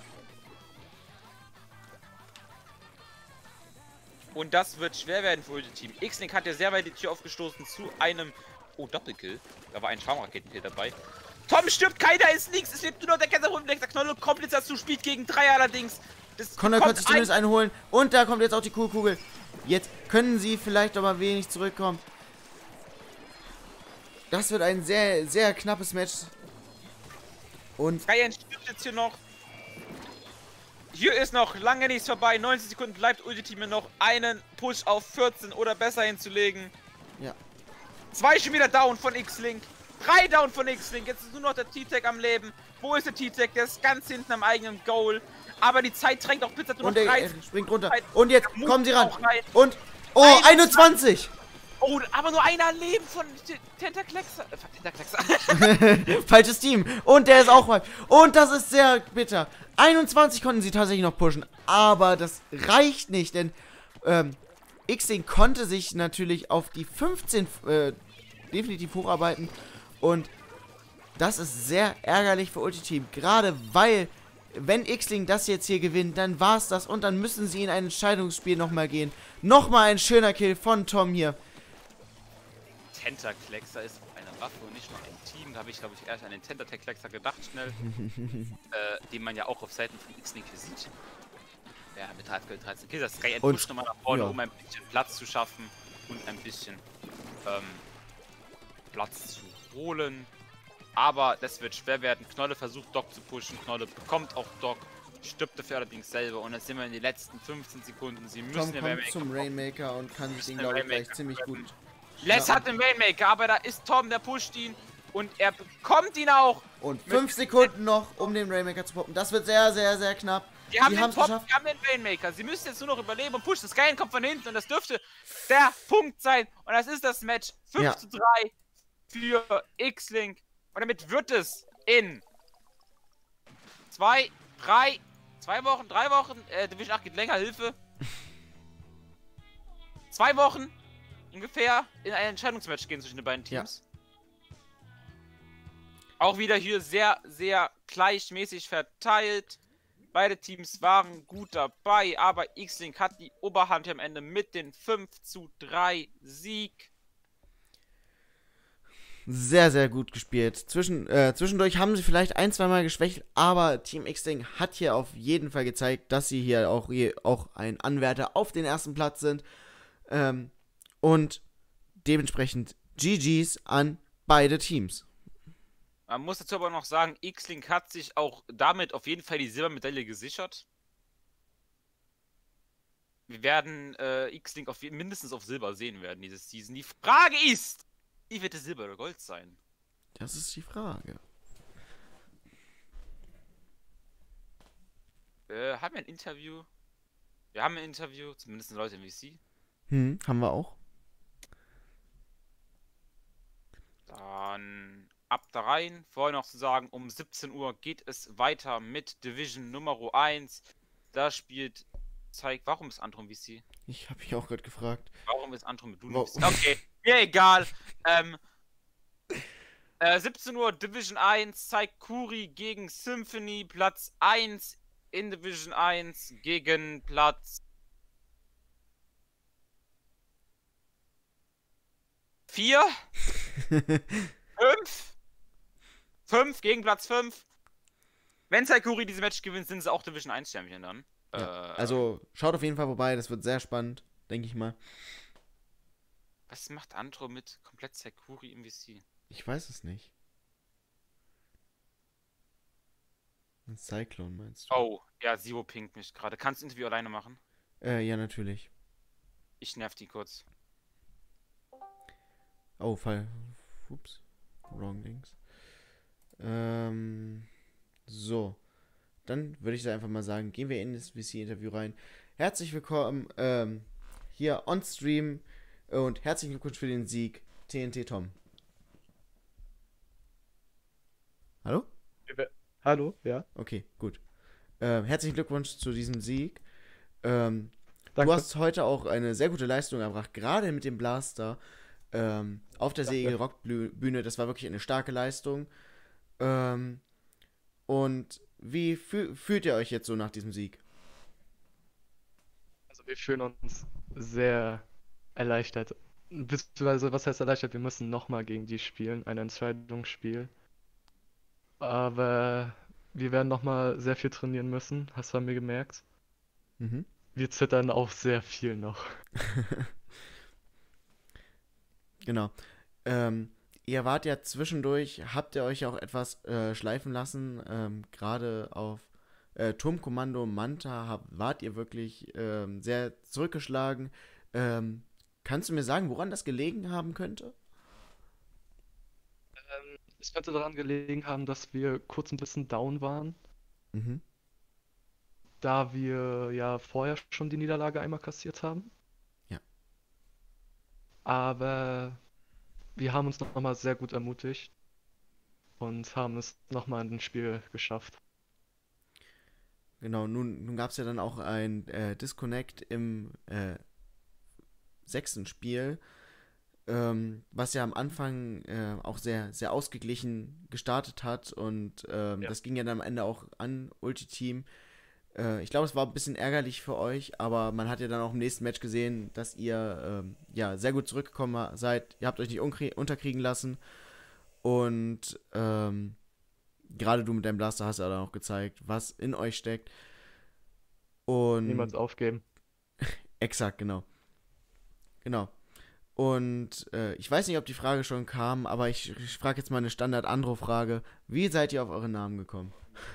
Und das wird schwer werden für Ulti-Team. X-Link hat ja sehr weit die Tür aufgestoßen zu einem... Oh, Doppelkill. Da war ein Schaumraketenkill dabei. Tom stirbt, keiner ist links. Es lebt nur noch der Kaiser und der Knolle. Komplett dazu spielt gegen 3 allerdings. Connor konnte sich zumindest einholen. Und da kommt jetzt auch die Kugel. Jetzt können sie vielleicht aber wenig zurückkommen. Das wird ein sehr, sehr knappes Match. Und Skyend stirbt jetzt hier noch. Hier ist noch lange nichts vorbei. 90 Sekunden bleibt Ulti-Team noch einen Push auf 14 oder besser hinzulegen. ja. 2 schon wieder down von X-Link. 3 down von X-Link. Jetzt ist nur noch der T-Tag am Leben. Wo ist der T-Tag? Der ist ganz hinten am eigenen Goal. Aber die Zeit drängt auch bitte nur Und noch er 30. springt runter. Und jetzt kommen sie ran. Rein. Und... Oh, 21! Oh, aber nur einer Leben von Tentaclexer. Falsches Team. Und der ist auch weit. Und das ist sehr bitter. 21 konnten sie tatsächlich noch pushen. Aber das reicht nicht, denn X-Link konnte sich natürlich auf die 15 definitiv hocharbeiten. Und das ist sehr ärgerlich für Ulti-Team. Gerade weil, wenn X-Link das jetzt hier gewinnt, dann war es das. Und dann müssen sie in ein Entscheidungsspiel nochmal gehen. Nochmal ein schöner Kill von Tom hier. Tentaclexer ist eine Waffe und nicht nur ein Team. Da habe ich, glaube ich, erst an den Tentaclexer gedacht, schnell. Den man ja auch auf Seiten von X-Link sieht. Ja, mit 13 Kills. Das Skyend pusht nochmal nach vorne, um ein bisschen Platz zu schaffen und ein bisschen Platz zu holen. Aber das wird schwer werden. Knolle versucht Doc zu pushen. Knolle bekommt auch Doc. Stirbt dafür allerdings selber. Und jetzt sind wir in den letzten 15 Sekunden. Sie müssen Tom kommt zum Rainmaker und kann sich den, glaube ich, gleich ziemlich gut... Les hat den Rainmaker, aber da ist Tom, der pusht ihn. Und er bekommt ihn auch. Und 5 Sekunden noch, um den Rainmaker zu poppen. Das wird sehr, sehr, sehr knapp. Die haben den Rainmaker. Sie müssen jetzt nur noch überleben und pushen. Skyend kommt von hinten und das dürfte der Punkt sein. Und das ist das Match. 5:3 für X-Link. Und damit wird es in 3 Wochen, Division 8 geht länger, Hilfe. 2 Wochen ungefähr in ein Entscheidungsmatch gehen zwischen den beiden Teams. Ja. Auch wieder hier sehr, sehr gleichmäßig verteilt. Beide Teams waren gut dabei, aber X-Link hat die Oberhand am Ende mit den 5:3 Sieg. Sehr, sehr gut gespielt. Zwischendurch haben sie vielleicht ein, zweimal geschwächt, aber Team X-Link hat hier auf jeden Fall gezeigt, dass sie hier auch ein Anwärter auf den ersten Platz sind. Und dementsprechend GG's an beide Teams. Man muss dazu aber noch sagen, X-Link hat sich auch damit auf jeden Fall die Silbermedaille gesichert. Wir werden X-Link mindestens auf Silber sehen werden dieses Season. Die Frage ist, wie wird es Silber oder Gold sein? Das ist die Frage. Haben wir ein Interview? Wir haben ein Interview, zumindest Leute im VC. Haben wir auch. Dann ab da rein. Vorher noch zu sagen, um 17 Uhr geht es weiter mit Division Nummer 1. Da spielt warum ist Antrum VC? Ich habe mich auch gerade gefragt. Warum ist Antrum mit Wow. VC? Okay, mir egal. 17 Uhr Division 1, Saikuri gegen Symphony, Platz 1 in Division 1 gegen Platz 4, 5, 5 gegen Platz 5. Wenn Saikuri diese Match gewinnt, sind sie auch Division 1 Champion dann. Ja, also schaut auf jeden Fall vorbei, das wird sehr spannend, denke ich mal. Was macht Antro mit komplett Saikuri im VC? Ich weiß es nicht. Ein Cyclone meinst du? Oh, ja, Zero pinkt mich gerade. Kannst du Interview alleine machen? Ja, natürlich. Ich nerv die kurz. Oh, Fall. Ups. Wrong Links. So. Dann würde ich da einfach mal sagen, gehen wir in das VC-Interview rein. Herzlich willkommen hier on Stream und herzlichen Glückwunsch für den Sieg, TNT Tom. Hallo? Hallo, ja. Okay, gut. Herzlichen Glückwunsch zu diesem Sieg. Du Danke. hast heute auch eine sehr gute Leistung erbracht, gerade mit dem Blaster auf der Danke. Rock-Bühne. Das war wirklich eine starke Leistung. Und wie fühlt ihr euch jetzt so nach diesem Sieg? Also wir fühlen uns sehr erleichtert. Beziehungsweise, was heißt erleichtert? Wir müssen nochmal gegen die spielen, ein Entscheidungsspiel. Aber wir werden nochmal sehr viel trainieren müssen, hast du an mir gemerkt. Mhm. Wir zittern auch sehr viel noch. Genau. Ihr wart ja zwischendurch, habt ihr euch auch etwas schleifen lassen, gerade auf Turmkommando Manta wart ihr wirklich sehr zurückgeschlagen. Kannst du mir sagen, woran das gelegen haben könnte? Es könnte daran gelegen haben, dass wir kurz ein bisschen down waren, Mhm. da wir ja vorher schon die Niederlage einmal kassiert haben. Ja. Aber wir haben uns nochmal sehr gut ermutigt und haben es nochmal in den Spiel geschafft. Genau, nun gab es ja dann auch ein Disconnect im 6. Spiel, was ja am Anfang auch sehr, sehr ausgeglichen gestartet hat und Ja. das ging ja dann am Ende auch an Ulti-Team. Ich glaube, es war ein bisschen ärgerlich für euch, aber man hat ja dann auch im nächsten Match gesehen, dass ihr ja sehr gut zurückgekommen seid. Ihr habt euch nicht unterkriegen lassen und gerade du mit deinem Blaster hast ja dann auch gezeigt, was in euch steckt. Und Niemals aufgeben. exakt, genau. Genau. Und ich weiß nicht, ob die Frage schon kam, aber ich frage jetzt mal eine Standard-Andro-Frage. Wie seid ihr auf euren Namen gekommen?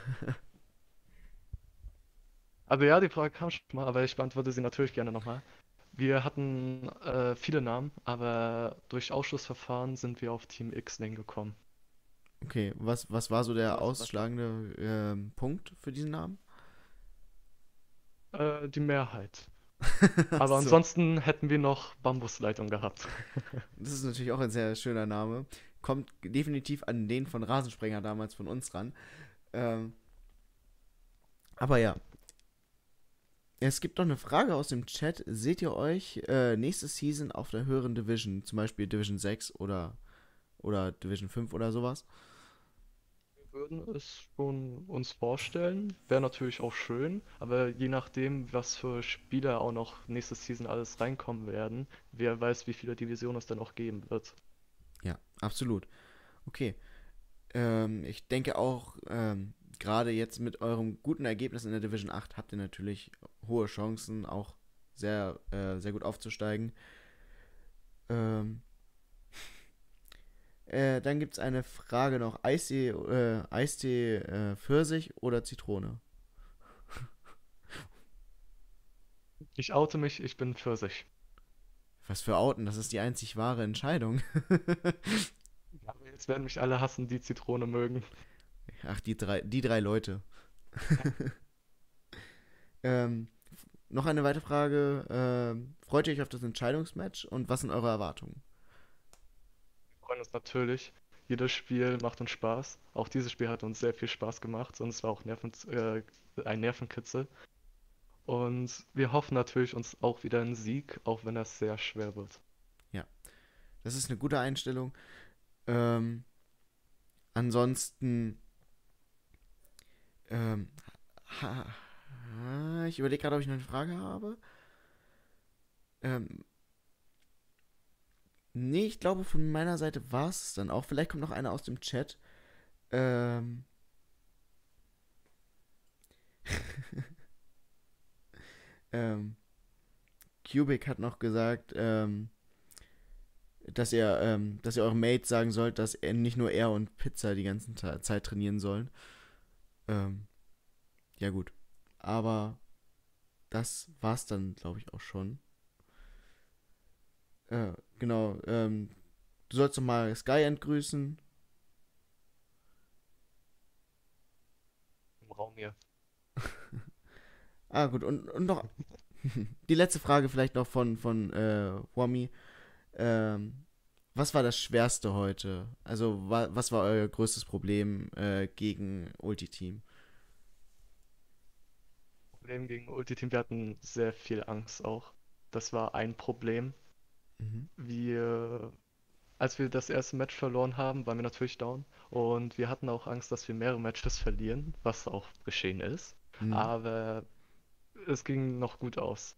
Also ja, die Frage kam schon mal, aber ich beantworte sie natürlich gerne nochmal. Wir hatten viele Namen, aber durch Ausschlussverfahren sind wir auf Team X-Lane gekommen. Okay, was war so der ausschlagende Punkt für diesen Namen? Die Mehrheit. Ach Aber so. ansonsten hätten wir noch Bambusleitung gehabt. Das ist natürlich auch ein sehr schöner Name. Kommt definitiv an den von Rasensprenger damals von uns ran. Aber ja. Es gibt noch eine Frage aus dem Chat. Seht ihr euch nächste Season auf der höheren Division, zum Beispiel Division 6 oder Division 5 oder sowas? Wir würden es schon uns vorstellen. Wäre natürlich auch schön, aber je nachdem, was für Spieler auch noch nächste Season alles reinkommen werden, wer weiß, wie viele Divisionen es dann auch geben wird. Ja, absolut. Okay. Ich denke auch, gerade jetzt mit eurem guten Ergebnis in der Division 8 habt ihr natürlich hohe Chancen, auch sehr, sehr gut aufzusteigen. Dann gibt es eine Frage noch. Eistee, Pfirsich oder Zitrone? Ich oute mich, ich bin Pfirsich. Was für Outen? Das ist die einzig wahre Entscheidung. Aber jetzt werden mich alle hassen, die Zitrone mögen. Ach, die drei Leute. Noch eine weitere Frage. Freut ihr euch auf das Entscheidungsmatch und was sind eure Erwartungen? Wir freuen uns natürlich. Jedes Spiel macht uns Spaß. Auch dieses Spiel hat uns sehr viel Spaß gemacht und es war auch ein Nervenkitzel. Und wir hoffen natürlich uns auch wieder einen Sieg, auch wenn das sehr schwer wird. Ja, das ist eine gute Einstellung. Ähm, ansonsten, ähm, ich überlege gerade, ob ich noch eine Frage habe. Ähm, nee, ich glaube, von meiner Seite war es dann auch. Vielleicht kommt noch einer aus dem Chat. Ähm, ähm, Cubic hat noch gesagt, dass ihr eurem Mate sagen sollt, dass er nicht nur er und Pizza die ganze Zeit trainieren sollen. Ähm, ja gut. Aber das war's dann, glaube ich, auch schon. Genau. Du sollst doch mal Skyend grüßen. Im Raum hier. Ah, gut. Und noch die letzte Frage vielleicht noch von Wami. Ähm, was war das Schwerste heute? Also, was war euer größtes Problem gegen Ulti-Team? Problem gegen Ulti-Team, wir hatten sehr viel Angst auch. Das war ein Problem. Mhm. Als wir das erste Match verloren haben, waren wir natürlich down. Und wir hatten auch Angst, dass wir mehrere Matches verlieren, was auch geschehen ist. Mhm. Aber es ging noch gut aus.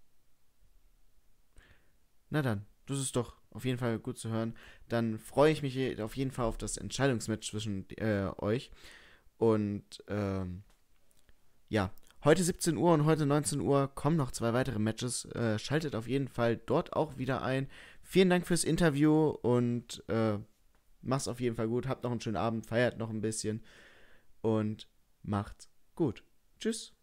Na dann, das ist doch auf jeden Fall gut zu hören. Dann freue ich mich auf jeden Fall auf das Entscheidungsmatch zwischen euch. Und ja, heute 17 Uhr und heute 19 Uhr kommen noch 2 weitere Matches. Schaltet auf jeden Fall dort auch wieder ein. Vielen Dank fürs Interview und mach's auf jeden Fall gut. Habt noch einen schönen Abend, feiert noch ein bisschen und macht's gut. Tschüss.